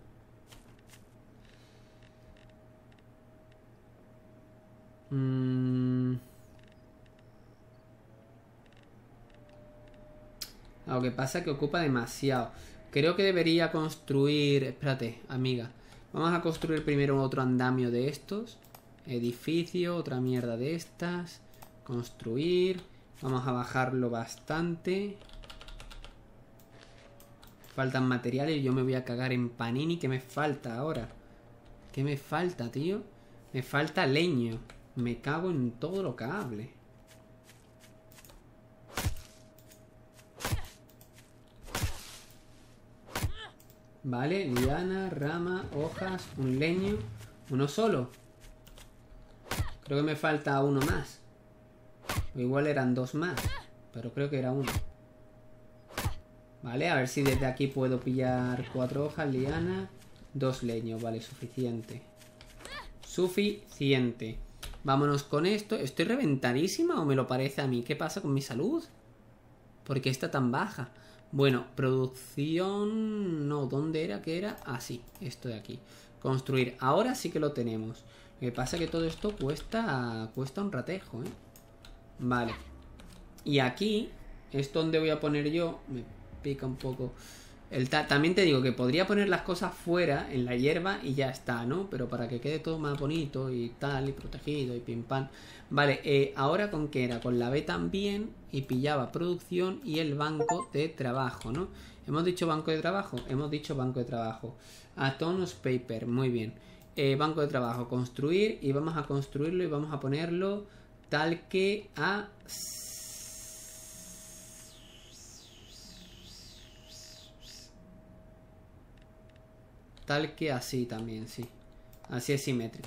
Mm. Lo que pasa es que ocupa demasiado. Creo que debería construir... espérate, amiga. Vamos a construir primero otro andamio de estos. Edificio, otra mierda de estas. Construir. Vamos a bajarlo bastante. Faltan materiales y yo me voy a cagar en panini. ¿Qué me falta ahora? ¿Qué me falta, tío? Me falta leño. Me cago en todo lo que hable. Vale, liana, rama, hojas, un leño. Uno solo. Creo que me falta uno más. O igual eran dos más. Pero creo que era uno. Vale, a ver si desde aquí puedo pillar cuatro hojas, liana, dos leños. Vale, suficiente. Suficiente. Vámonos con esto. ¿Estoy reventadísima o me lo parece a mí? ¿Qué pasa con mi salud? ¿Por qué está tan baja? Bueno, producción... No, ¿dónde era? ¿Qué era? Ah, sí, esto de aquí. Construir. Ahora sí que lo tenemos. Lo que pasa es que todo esto cuesta... Cuesta un ratejo, ¿eh? Vale. Y aquí es donde voy a poner yo... Me pica un poco... El ta También te digo que podría poner las cosas fuera, en la hierba, y ya está, ¿no? Pero para que quede todo más bonito y tal, y protegido, y pim pam. Vale, eh, ahora con qué era, con la B también, y pillaba producción y el banco de trabajo, ¿no? ¿Hemos dicho banco de trabajo? Hemos dicho banco de trabajo. Atoms paper, muy bien. Eh, banco de trabajo, construir, y vamos a construirlo y vamos a ponerlo tal que a... Tal que así también, sí. Así es simétrico.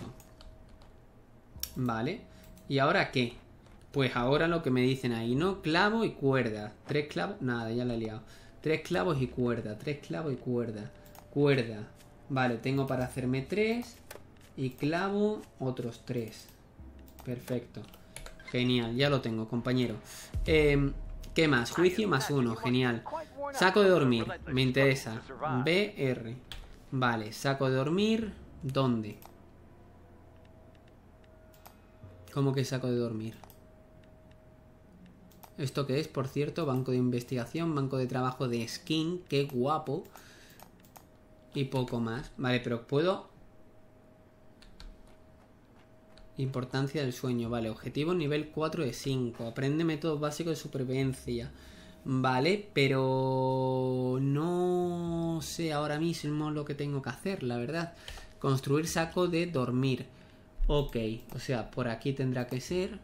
Vale. ¿Y ahora qué? Pues ahora lo que me dicen ahí, ¿no? Clavo y cuerda. Tres clavos. Nada, ya la he liado. Tres clavos y cuerda. Tres clavos y cuerda. Cuerda. Vale, tengo para hacerme tres. Y clavo otros tres. Perfecto. Genial, ya lo tengo, compañero. Eh, ¿Qué más? Juicio más uno. Genial. Saco de dormir. Me interesa. B R. Vale, saco de dormir. ¿Dónde? ¿Cómo que saco de dormir? ¿Esto qué es? Por cierto, banco de investigación, banco de trabajo de skin. ¡Qué guapo! Y poco más. Vale, pero puedo... Importancia del sueño. Vale, objetivo nivel cuatro de cinco. Aprende métodos básicos de supervivencia. Vale, pero no sé ahora mismo lo que tengo que hacer, la verdad. Construir saco de dormir. Ok, o sea, por aquí tendrá que ser.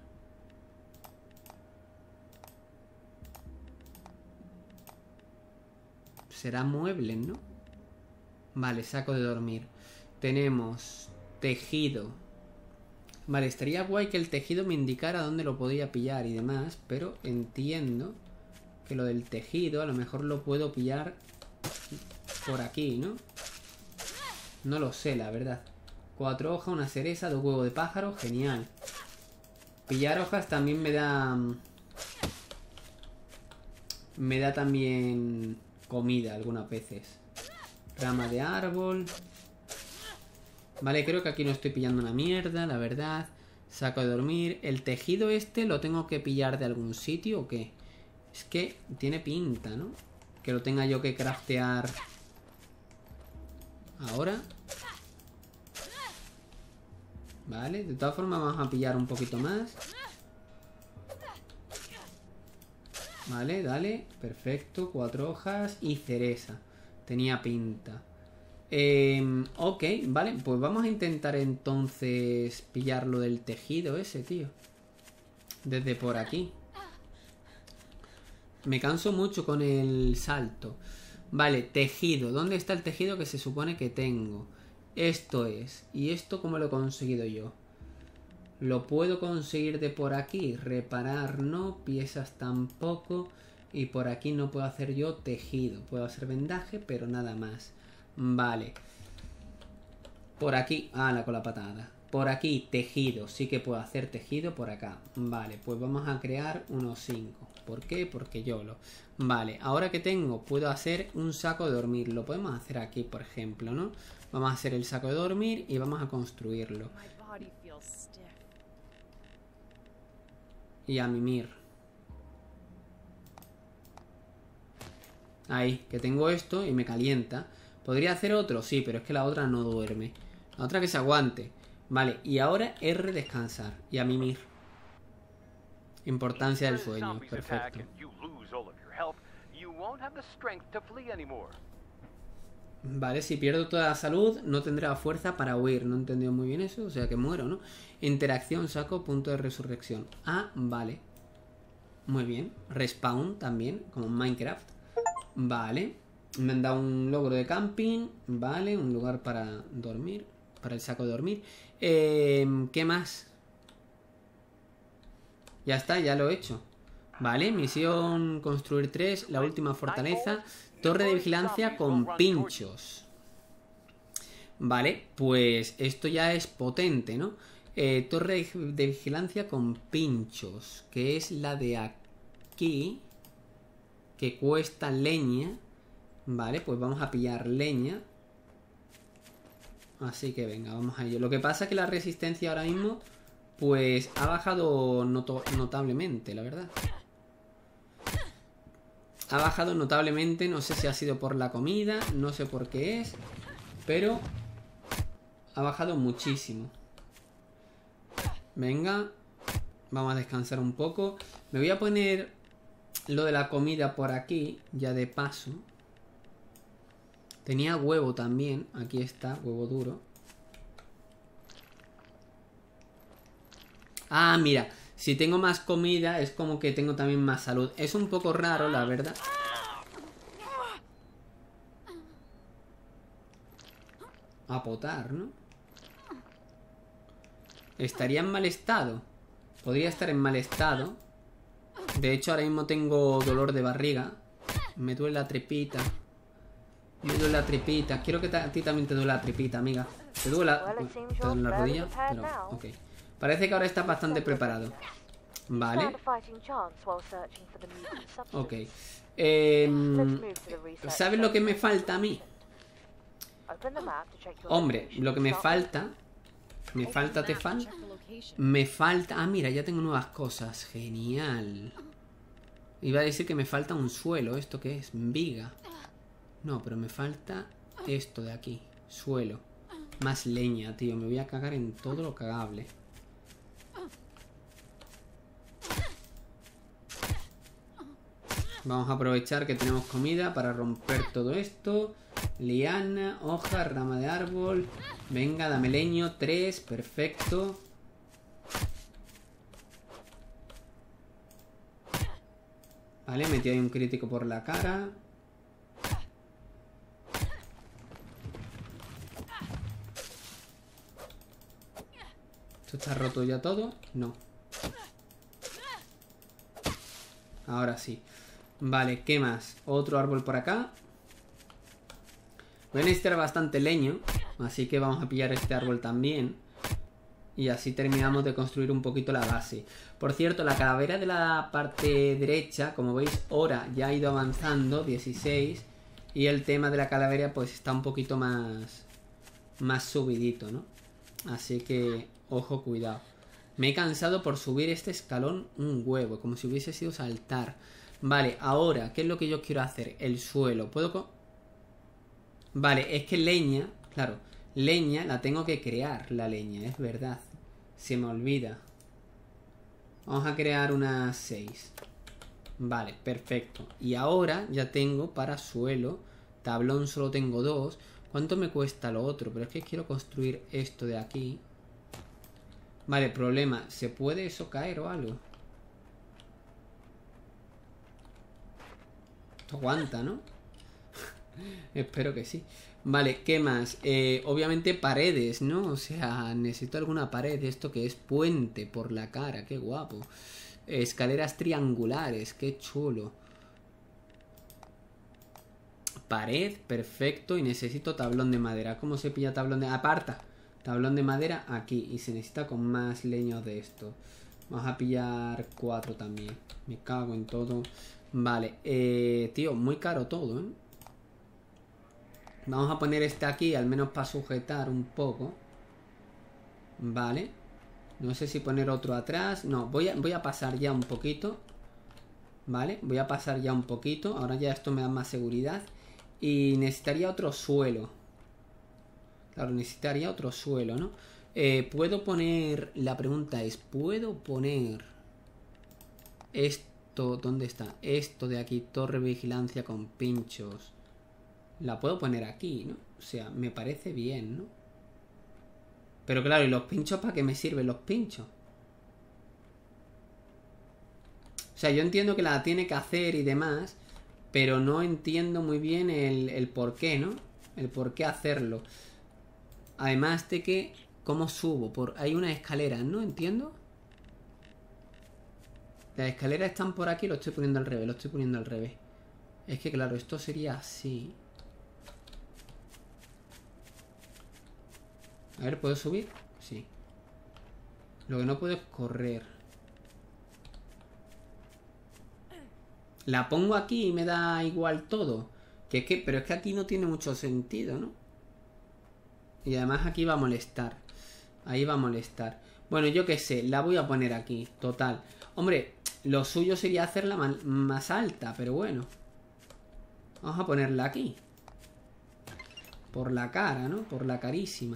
Será mueble, ¿no? Vale, saco de dormir. Tenemos tejido. Vale, estaría guay que el tejido me indicara dónde lo podía pillar y demás, pero entiendo... que lo del tejido a lo mejor lo puedo pillar por aquí, ¿no? No lo sé, la verdad. Cuatro hojas, una cereza, dos huevos de pájaro, genial. Pillar hojas también me da... Me da también comida algunas veces. Rama de árbol. Vale, creo que aquí no estoy pillando una mierda, la verdad. Saco de dormir. ¿El tejido este lo tengo que pillar de algún sitio o qué? Es que tiene pinta, ¿no? Que lo tenga yo que craftear ahora. Vale, de todas formas vamos a pillar un poquito más. Vale, dale, perfecto. Cuatro hojas y cereza. Tenía pinta. eh, Ok, vale, pues vamos a intentar entonces pillar lo del tejido ese, tío. Desde por aquí. Me canso mucho con el salto. Vale, tejido. ¿Dónde está el tejido que se supone que tengo? Esto es. ¿Y esto cómo lo he conseguido yo? ¿Lo puedo conseguir de por aquí? Reparar no, piezas tampoco. Y por aquí no puedo hacer yo tejido. Puedo hacer vendaje, pero nada más. Vale. Por aquí... Ah, la con la patada. Por aquí, tejido. Sí que puedo hacer tejido por acá. Vale, pues vamos a crear unos cinco. ¿Por qué? Porque yo lo... Vale, ahora que tengo, puedo hacer un saco de dormir. Lo podemos hacer aquí, por ejemplo, ¿no? Vamos a hacer el saco de dormir y vamos a construirlo. Y a mimir. Ahí, que tengo esto y me calienta. ¿Podría hacer otro? Sí, pero es que la otra no duerme. La otra que se aguante. Vale, y ahora R descansar. Y a mimir. Importancia del sueño. Perfecto. Vale, si pierdo toda la salud, no tendré fuerza para huir. No he entendido muy bien eso, o sea que muero, ¿no? Interacción, saco, punto de resurrección. Ah, vale. Muy bien. Respawn también, como en Minecraft. Vale. Me han dado un logro de camping. Vale, un lugar para dormir. Para el saco de dormir. Eh, ¿Qué más? Ya está, ya lo he hecho. Vale, misión construir tres. La última fortaleza. Torre de vigilancia con pinchos. Vale, pues esto ya es potente, ¿no? Eh, torre de vigilancia con pinchos. Que es la de aquí. que cuesta leña. Vale, pues vamos a pillar leña. Así que venga, vamos a ello. Lo que pasa es que la resistencia ahora mismo pues ha bajado noto notablemente, la verdad. Ha bajado notablemente, no sé si ha sido por la comida, no sé por qué es, pero ha bajado muchísimo. Venga, vamos a descansar un poco. Me voy a poner lo de la comida por aquí, ya de paso. Tenía huevo también, aquí está, huevo duro. Ah, mira, si tengo más comida es como que tengo también más salud. Es un poco raro, la verdad. A potar, ¿no? Estaría en mal estado. Podría estar en mal estado. De hecho, ahora mismo tengo dolor de barriga. Me duele la tripita. Me duele la tripita. Quiero que a ti también te duele la tripita, amiga. ¿Te duele la, te duele la rodilla? Pero, ok. Parece que ahora estás bastante preparado. Vale. Ok. Eh, ¿Sabes lo que me falta a mí? Hombre, lo que me falta... Me falta, te falta... Me falta... Ah, mira, ya tengo nuevas cosas. Genial. Iba a decir que me falta un suelo. ¿Esto qué es? Viga. No, pero me falta esto de aquí. Suelo. Más leña, tío. Me voy a cagar en todo lo cagable. Vamos a aprovechar que tenemos comida para romper todo esto. Liana, hoja, rama de árbol. Venga, dame leño. Tres, perfecto. Vale, metí ahí un crítico por la cara. ¿Esto está roto ya todo? No. Ahora sí. Vale, ¿qué más? Otro árbol por acá. Voy a necesitar bastante leño, así que vamos a pillar este árbol también. Y así terminamos de construir un poquito la base. Por cierto, la calavera de la parte derecha, como veis, ahora ya ha ido avanzando, dieciséis. Y el tema de la calavera pues está un poquito más, más subidito, ¿no? Así que, ojo, cuidado. Me he cansado por subir este escalón un huevo, como si hubiese sido saltar. Vale, ahora, ¿qué es lo que yo quiero hacer? El suelo. ¿Puedo...? Co vale, es que leña, claro, leña la tengo que crear, la leña, es verdad. Se me olvida. Vamos a crear unas seis. Vale, perfecto. Y ahora ya tengo para suelo. Tablón solo tengo dos. ¿Cuánto me cuesta lo otro? Pero es que quiero construir esto de aquí. Vale, problema. ¿Se puede eso caer o algo? Esto aguanta, ¿no? Espero que sí. Vale, ¿qué más? Eh, obviamente paredes, ¿no? O sea, necesito alguna pared. Esto que es puente por la cara. Qué guapo. Escaleras triangulares. Qué chulo. Pared, perfecto. Y necesito tablón de madera. ¿Cómo se pilla tablón de...? Aparta. Tablón de madera aquí. Y se necesita con más leños de esto. Vamos a pillar cuatro también. Me cago en todo. Vale, eh, tío, muy caro todo, ¿eh? Vamos a poner este aquí, al menos para sujetar un poco. Vale. No sé si poner otro atrás. No, voy a, voy a pasar ya un poquito. Vale, voy a pasar ya un poquito. Ahora ya esto me da más seguridad. Y necesitaría otro suelo. Claro, necesitaría otro suelo, ¿no? Eh, puedo poner... La pregunta es, ¿puedo poner esto? ¿Dónde está? Esto de aquí, torre de vigilancia con pinchos. La puedo poner aquí, ¿no? O sea, me parece bien, ¿no? Pero claro, ¿y los pinchos para qué me sirven los pinchos? O sea, yo entiendo que la tiene que hacer y demás, pero no entiendo muy bien el, el por qué, ¿no? El por qué hacerlo. Además de que, ¿cómo subo? Por, hay una escalera, ¿no? Entiendo. Las escaleras están por aquí, lo estoy poniendo al revés, lo estoy poniendo al revés. Es que claro, esto sería así. A ver, ¿puedo subir? Sí. Lo que no puedo es correr. La pongo aquí y me da igual todo. Que es que, pero es que aquí no tiene mucho sentido, ¿no? Y además aquí va a molestar. Ahí va a molestar. Bueno, yo qué sé, la voy a poner aquí. Total. Hombre, lo suyo sería hacerla más, más alta, pero bueno. Vamos a ponerla aquí. Por la cara, ¿no? Por la carísima.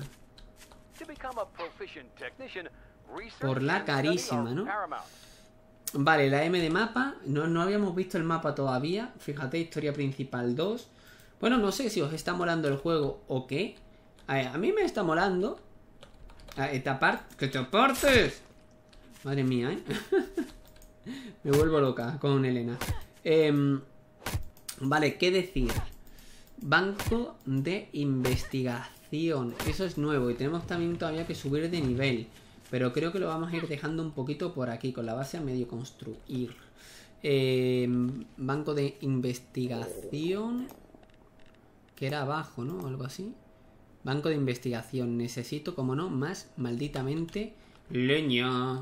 Por la carísima, ¿no? Vale, la M de mapa. No, no habíamos visto el mapa todavía. Fíjate, historia principal dos. Bueno, no sé si os está molando el juego o qué. A, a mí me está molando. A, esta parte. ¡Que te apartes! Madre mía, ¿eh? Me vuelvo loca con Elena. Eh, vale, ¿qué decir? Banco de investigación. Eso es nuevo y tenemos también todavía que subir de nivel. Pero creo que lo vamos a ir dejando un poquito por aquí, con la base a medio construir. Eh, banco de investigación. Que era abajo, ¿no? Algo así. Banco de investigación. Necesito, como no, más malditamente leña.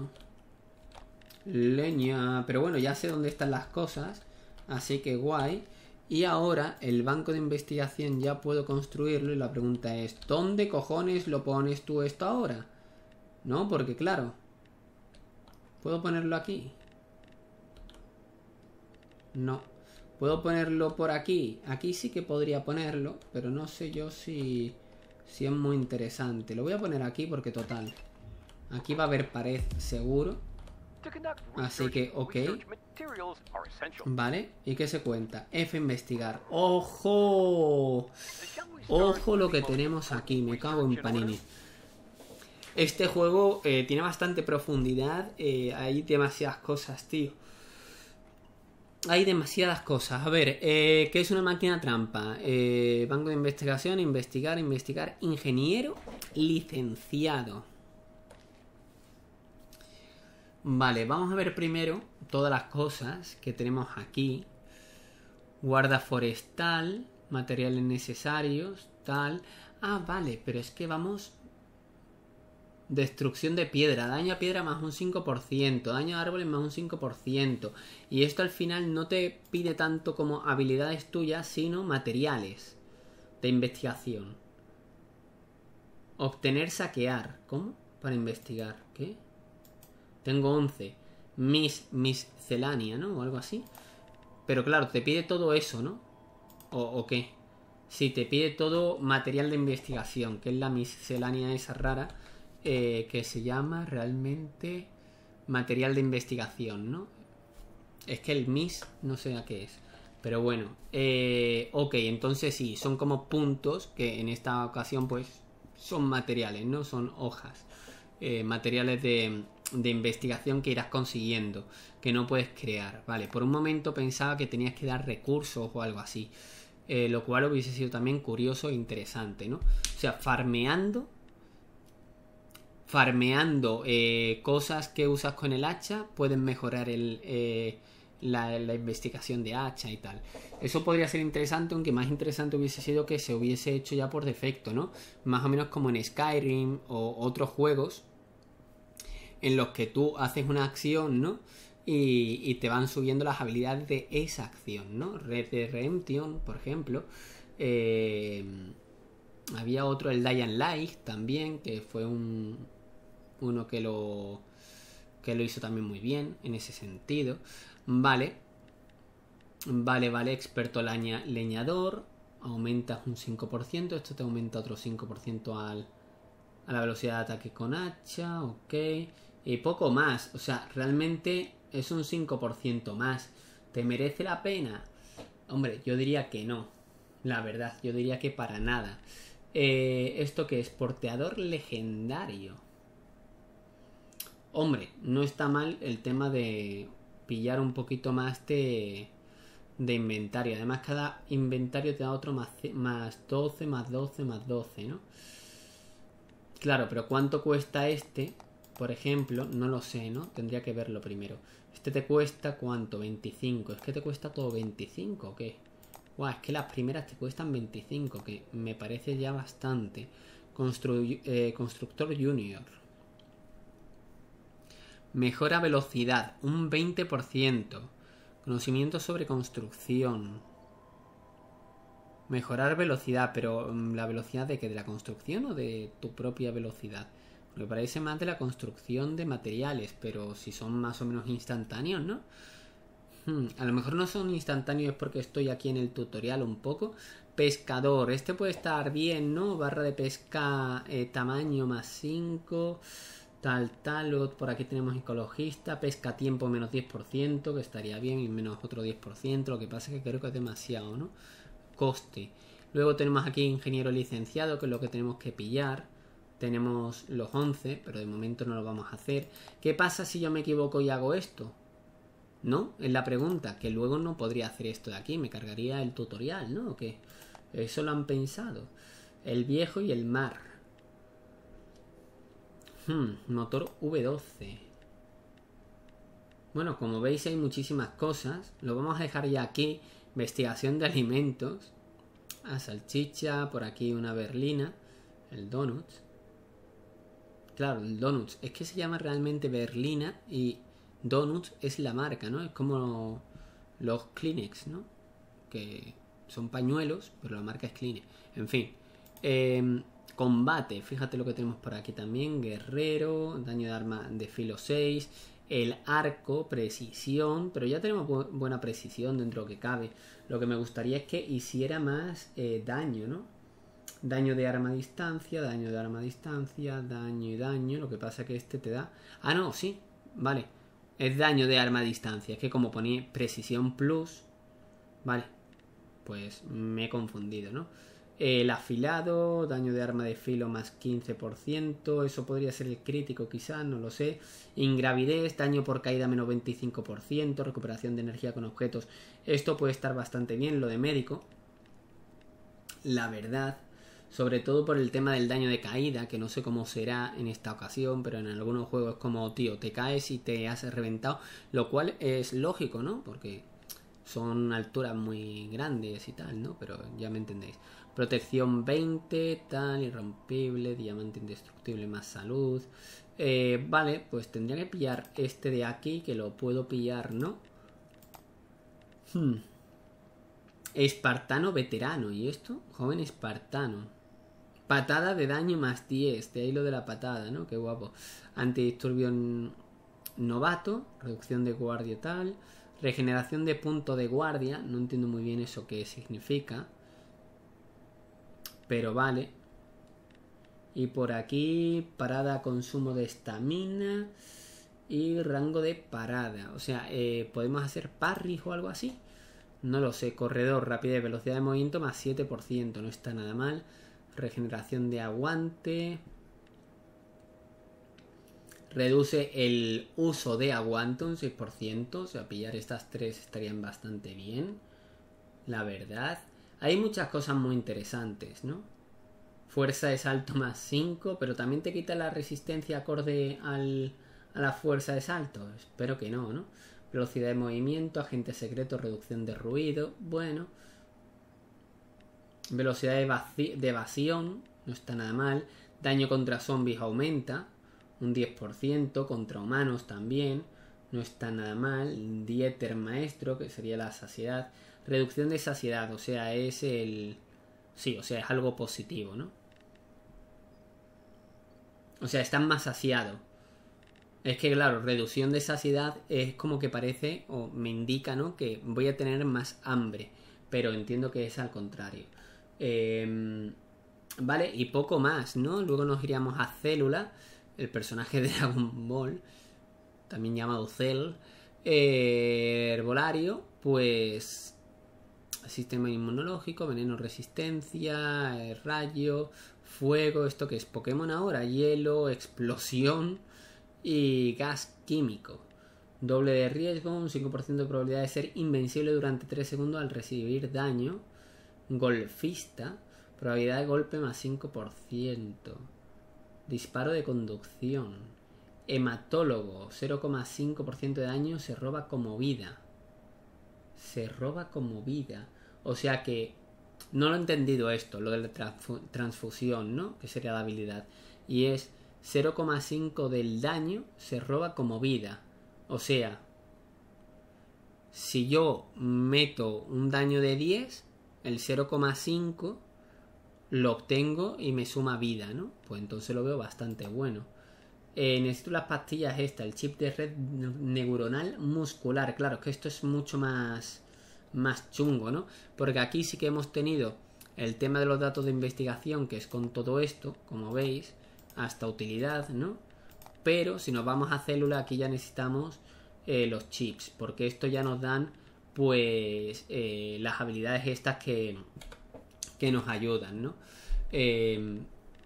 Leña. Pero bueno, ya sé dónde están las cosas. Así que guay. Y ahora el banco de investigación ya puedo construirlo. Y la pregunta es, ¿dónde cojones lo pones tú esto ahora? No, porque claro, ¿puedo ponerlo aquí? No. ¿Puedo ponerlo por aquí? Aquí sí que podría ponerlo, pero no sé yo si, si es muy interesante. Lo voy a poner aquí porque total, aquí va a haber pared seguro. Así que, ok. Vale, ¿y qué se cuenta? F investigar. ¡Ojo! ¡Ojo lo que tenemos aquí! Me cago en Panini. Este juego eh, tiene bastante profundidad. Eh, hay demasiadas cosas, tío. Hay demasiadas cosas. A ver, eh, ¿qué es una máquina trampa? Eh, banco de investigación, investigar, investigar. Ingeniero licenciado. Vale, vamos a ver primero todas las cosas que tenemos aquí. Guarda forestal, materiales necesarios, tal. Ah, vale, pero es que vamos... Destrucción de piedra, daño a piedra más un cinco por ciento, daño a árboles más un cinco por ciento. Y esto al final no te pide tanto como habilidades tuyas, sino materiales de investigación. Obtener, saquear. ¿Cómo? Para investigar. ¿Qué? Tengo once. Mis, miscelánea, ¿no? O algo así. Pero claro, te pide todo eso, ¿no? ¿O, o qué? Sí, te pide todo material de investigación, que es la miscelánea esa rara. Eh, que se llama realmente material de investigación, ¿no? Es que el mis no sé a qué es. Pero bueno, eh, ok, entonces sí, son como puntos que en esta ocasión pues son materiales, ¿no? Son hojas. Eh, materiales de, de investigación que irás consiguiendo, que no puedes crear, ¿vale? Por un momento pensaba que tenías que dar recursos o algo así. Eh, lo cual hubiese sido también curioso e interesante, ¿no? O sea, farmeando... Farmeando eh, cosas que usas con el hacha, pueden mejorar el, eh, la, la investigación de hacha y tal. Eso podría ser interesante, aunque más interesante hubiese sido que se hubiese hecho ya por defecto, ¿no? Más o menos como en Skyrim o otros juegos en los que tú haces una acción, ¿no? Y, y te van subiendo las habilidades de esa acción, ¿no? Red Dead Redemption, por ejemplo. Eh, había otro, el Dying Light, también, que fue un... uno que lo que lo hizo también muy bien en ese sentido. Vale. Vale, vale, experto leña, leñador. Aumentas un cinco por ciento. Esto te aumenta otro cinco por ciento al, a la velocidad de ataque con hacha. Ok. Y poco más. O sea, realmente es un cinco por ciento más. ¿Te merece la pena? Hombre, yo diría que no. La verdad, yo diría que para nada. Eh, ¿Esto qué es? Porteador legendario. Hombre, no está mal el tema de pillar un poquito más de, de inventario. Además, cada inventario te da otro más, más doce, más doce, más doce, ¿no? Claro, pero ¿cuánto cuesta este? Por ejemplo, no lo sé, ¿no? Tendría que verlo primero. Este te cuesta, ¿cuánto? veinticinco. ¿Es que te cuesta todo veinticinco o qué? Guau, es que las primeras te cuestan veinticinco, que me parece ya bastante. Constru eh, Constructor Junior. Mejora velocidad, un veinte por ciento. Conocimiento sobre construcción. Mejorar velocidad, pero ¿la velocidad de qué? ¿De la construcción o de tu propia velocidad? Me parece más de la construcción de materiales, pero si son más o menos instantáneos, ¿no? Hmm, a lo mejor no son instantáneos porque estoy aquí en el tutorial un poco. Pescador, este puede estar bien, ¿no? Barra de pesca, eh, tamaño más cinco... Tal, tal, luego por aquí tenemos ecologista, pesca tiempo menos diez por ciento, que estaría bien, y menos otro diez por ciento, lo que pasa es que creo que es demasiado, ¿no? Coste. Luego tenemos aquí ingeniero licenciado, que es lo que tenemos que pillar. Tenemos los once, pero de momento no lo vamos a hacer. ¿Qué pasa si yo me equivoco y hago esto? ¿No? Es la pregunta, que luego no podría hacer esto de aquí, me cargaría el tutorial, ¿no? ¿O qué? Eso lo han pensado. El viejo y el mar. Hmm, motor V doce. Bueno, como veis hay muchísimas cosas. Lo vamos a dejar ya aquí. Investigación de alimentos. Ah, salchicha. Por aquí una berlina. El donuts. Claro, el donuts. Es que se llama realmente berlina. Y donuts es la marca, ¿no? Es como los Kleenex, ¿no? Que son pañuelos, pero la marca es Kleenex. En fin. Eh... Combate, fíjate lo que tenemos por aquí también. Guerrero, daño de arma de filo seis. El arco, precisión. Pero ya tenemos bu buena precisión dentro de lo que cabe. Lo que me gustaría es que hiciera más eh, daño, ¿no? Daño de arma a distancia, daño de arma a distancia, daño y daño. Lo que pasa es que este te da... Ah, no, sí, vale. Es daño de arma a distancia. Es que como ponía precisión plus... Vale, pues me he confundido, ¿no? El afilado, daño de arma de filo más quince por ciento. Eso podría ser el crítico quizás, no lo sé. Ingravidez, daño por caída menos veinticinco por ciento. Recuperación de energía con objetos. Esto puede estar bastante bien, lo de médico. La verdad. Sobre todo por el tema del daño de caída, que no sé cómo será en esta ocasión, pero en algunos juegos es como, tío, te caes y te has reventado. Lo cual es lógico, ¿no? Porque son alturas muy grandes y tal, ¿no? Pero ya me entendéis. Protección veinte, tal, irrompible, diamante indestructible más salud. Eh, vale, pues tendría que pillar este de aquí, que lo puedo pillar, ¿no? Hmm. Espartano veterano, ¿y esto? Joven espartano. Patada de daño más diez, de ahí lo de la patada, ¿no? Qué guapo. Antidisturbio novato, reducción de guardia tal. Regeneración de punto de guardia, no entiendo muy bien eso qué significa. Pero vale. Y por aquí, parada, consumo de estamina y rango de parada. O sea, eh, ¿podemos hacer parry o algo así? No lo sé. Corredor, rapidez, velocidad de movimiento más siete por ciento. No está nada mal. Regeneración de aguante. Reduce el uso de aguante un seis por ciento. O sea, pillar estas tres estarían bastante bien. La verdad. Hay muchas cosas muy interesantes, ¿no? Fuerza de salto más cinco, pero también te quita la resistencia acorde al, a la fuerza de salto. Espero que no, ¿no? Velocidad de movimiento, agente secreto, reducción de ruido. Bueno. Velocidad de, de evasión, no está nada mal. Daño contra zombies aumenta, un diez por ciento. Contra humanos también, no está nada mal. Dieter maestro, que sería la saciedad. Reducción de saciedad, o sea, es el... Sí, o sea, es algo positivo, ¿no? O sea, están más saciado. Es que, claro, reducción de saciedad es como que parece, o me indica, ¿no? Que voy a tener más hambre. Pero entiendo que es al contrario. Eh, vale, y poco más, ¿no? Luego nos iríamos a Célula, el personaje de Dragon Ball, también llamado Cell. Eh, herbolario, pues... Sistema inmunológico, veneno, resistencia, eh, rayo, fuego, esto que es Pokémon ahora, hielo, explosión y gas químico. Doble de riesgo, un cinco por ciento de probabilidad de ser invencible durante tres segundos al recibir daño. Golfista, probabilidad de golpe más cinco por ciento. Disparo de conducción. Hematólogo, cero coma cinco por ciento de daño, se roba como vida. Se roba como vida. O sea que no lo he entendido esto, lo de la transfusión, ¿no? Que sería la habilidad. Y es cero coma cinco del daño se roba como vida. O sea, si yo meto un daño de diez, el cero coma cinco lo obtengo y me suma vida, ¿no? Pues entonces lo veo bastante bueno. Eh, necesito las pastillas esta, el chip de red neuronal muscular. Claro, que esto es mucho más, más chungo, ¿no? Porque aquí sí que hemos tenido el tema de los datos de investigación, que es con todo esto, como veis, hasta utilidad, ¿no? Pero si nos vamos a célula, aquí ya necesitamos eh, los chips, porque esto ya nos dan, pues, eh, las habilidades estas que, que nos ayudan, ¿no? Eh,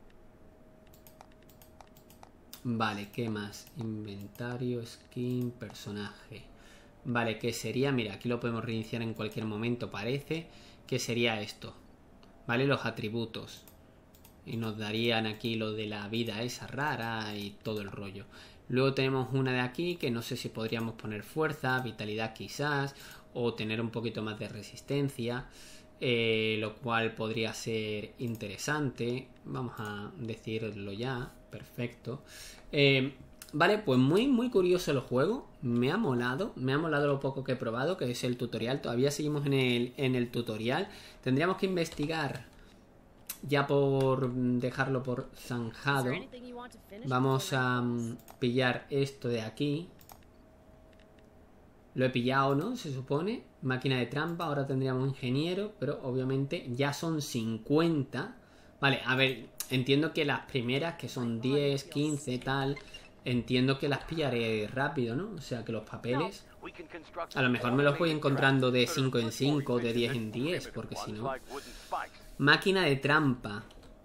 Vale, ¿qué más? Inventario, skin, personaje. Vale, ¿qué sería? Mira, aquí lo podemos reiniciar en cualquier momento, parece. Que sería esto. Vale, los atributos. Y nos darían aquí lo de la vida esa rara y todo el rollo. Luego tenemos una de aquí que no sé si podríamos poner fuerza, vitalidad quizás, o tener un poquito más de resistencia. Eh, lo cual podría ser interesante. Vamos a decirlo ya. Perfecto. Eh, vale, pues muy muy curioso el juego. Me ha molado. Me ha molado lo poco que he probado, que es el tutorial. Todavía seguimos en el, en el tutorial. Tendríamos que investigar, ya por dejarlo por zanjado. Vamos a um, pillar esto de aquí. Lo he pillado, ¿no? Se supone. Máquina de trampa. Ahora tendríamos ingeniero. Pero obviamente ya son cincuenta. Vale, a ver. Entiendo que las primeras, que son diez, quince, tal. Entiendo que las pillaré rápido, ¿no? O sea, que los papeles... A lo mejor me los voy encontrando de cinco en cinco, de diez en diez. Porque si no... Máquina de trampa.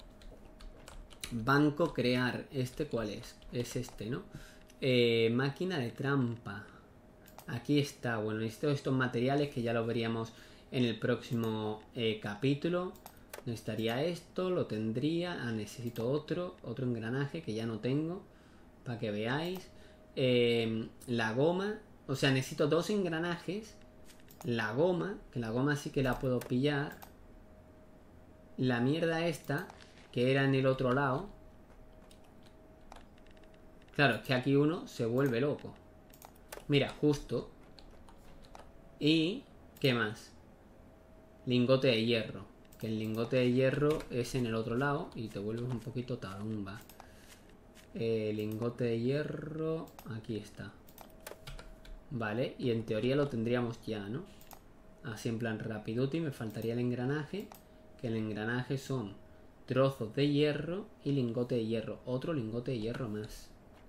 Banco crear. ¿Este cuál es? Es este, ¿no? Eh, máquina de trampa. Aquí está. Bueno, necesito estos materiales que ya lo veríamos en el próximo eh, capítulo. Necesitaría esto, lo tendría. Ah, necesito otro. Otro engranaje que ya no tengo. Para que veáis. Eh, la goma. O sea, necesito dos engranajes. La goma. Que la goma sí que la puedo pillar. La mierda esta. Que era en el otro lado. Claro, es que aquí uno se vuelve loco. Mira, justo. Y... ¿qué más? Lingote de hierro. Que el lingote de hierro es en el otro lado. Y te vuelves un poquito tarumba. Eh, lingote de hierro... Aquí está. Vale, y en teoría lo tendríamos ya, ¿no? Así en plan rapiduti. Me faltaría el engranaje. Que el engranaje son trozos de hierro y lingote de hierro. Otro lingote de hierro más.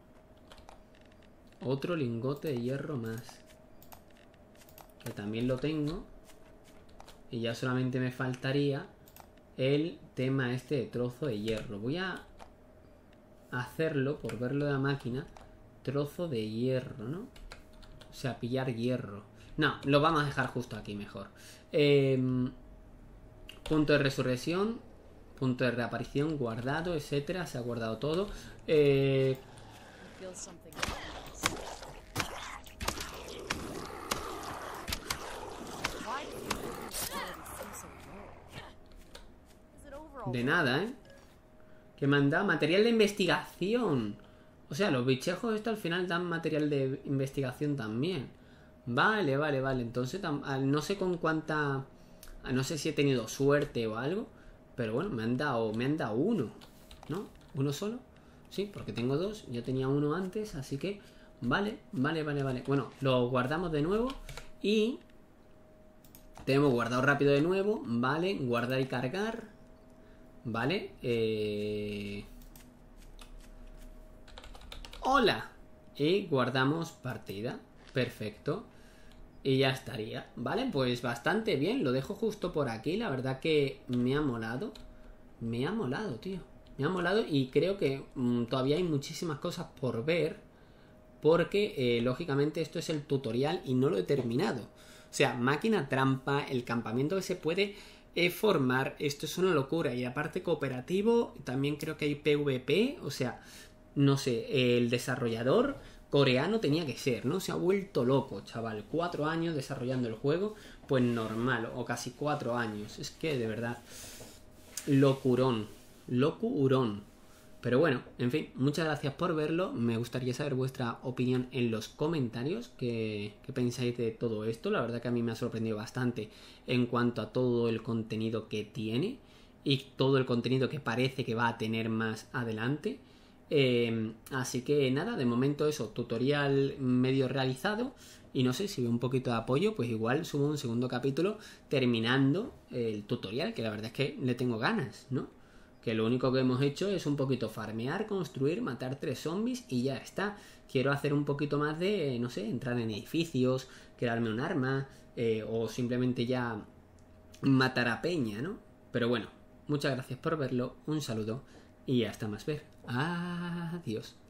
Otro lingote de hierro más. Que también lo tengo. Y ya solamente me faltaría el tema este de trozo de hierro. Voy a hacerlo, por verlo de la máquina, trozo de hierro, ¿no? O sea, pillar hierro. No, lo vamos a dejar justo aquí mejor. Eh, punto de resurrección, punto de reaparición, guardado, etcétera. Se ha guardado todo. Eh... De nada, ¿eh? Que me han dado material de investigación. O sea, los bichejos estos al final dan material de investigación también. Vale, vale, vale. Entonces, no sé con cuánta... No sé si he tenido suerte o algo. Pero bueno, me han dado, me han dado uno, ¿no? ¿Uno solo? Sí, porque tengo dos. Yo tenía uno antes, así que... Vale, vale, vale, vale. Bueno, lo guardamos de nuevo. Y... tenemos guardado rápido de nuevo. Vale, guardar y cargar. Vale, eh... hola. Y guardamos partida. Perfecto. Y ya estaría. Vale, pues bastante bien. Lo dejo justo por aquí. La verdad que me ha molado. Me ha molado, tío. Me ha molado y creo que mmm, todavía hay muchísimas cosas por ver. Porque, eh, lógicamente, esto es el tutorial y no lo he terminado. O sea, máquina trampa, el campamento que se puede... E formar, esto es una locura. Y aparte cooperativo, también creo que hay PvP. O sea, no sé, el desarrollador coreano tenía que ser, ¿no? Se ha vuelto loco, chaval. Cuatro años desarrollando el juego, pues normal, o casi cuatro años. Es que de verdad, locurón, locurón. Pero bueno, en fin, muchas gracias por verlo. Me gustaría saber vuestra opinión en los comentarios. ¿Qué, qué pensáis de todo esto? La verdad que a mí me ha sorprendido bastante en cuanto a todo el contenido que tiene y todo el contenido que parece que va a tener más adelante. Eh, así que nada, de momento eso, tutorial medio realizado. Y no sé, si veo un poquito de apoyo, pues igual subo un segundo capítulo terminando el tutorial, que la verdad es que le tengo ganas, ¿no? Que lo único que hemos hecho es un poquito farmear, construir, matar tres zombies y ya está. Quiero hacer un poquito más de, no sé, entrar en edificios, crearme un arma, eh, o simplemente ya matar a peña, ¿no? Pero bueno, muchas gracias por verlo, un saludo y hasta más ver. Adiós.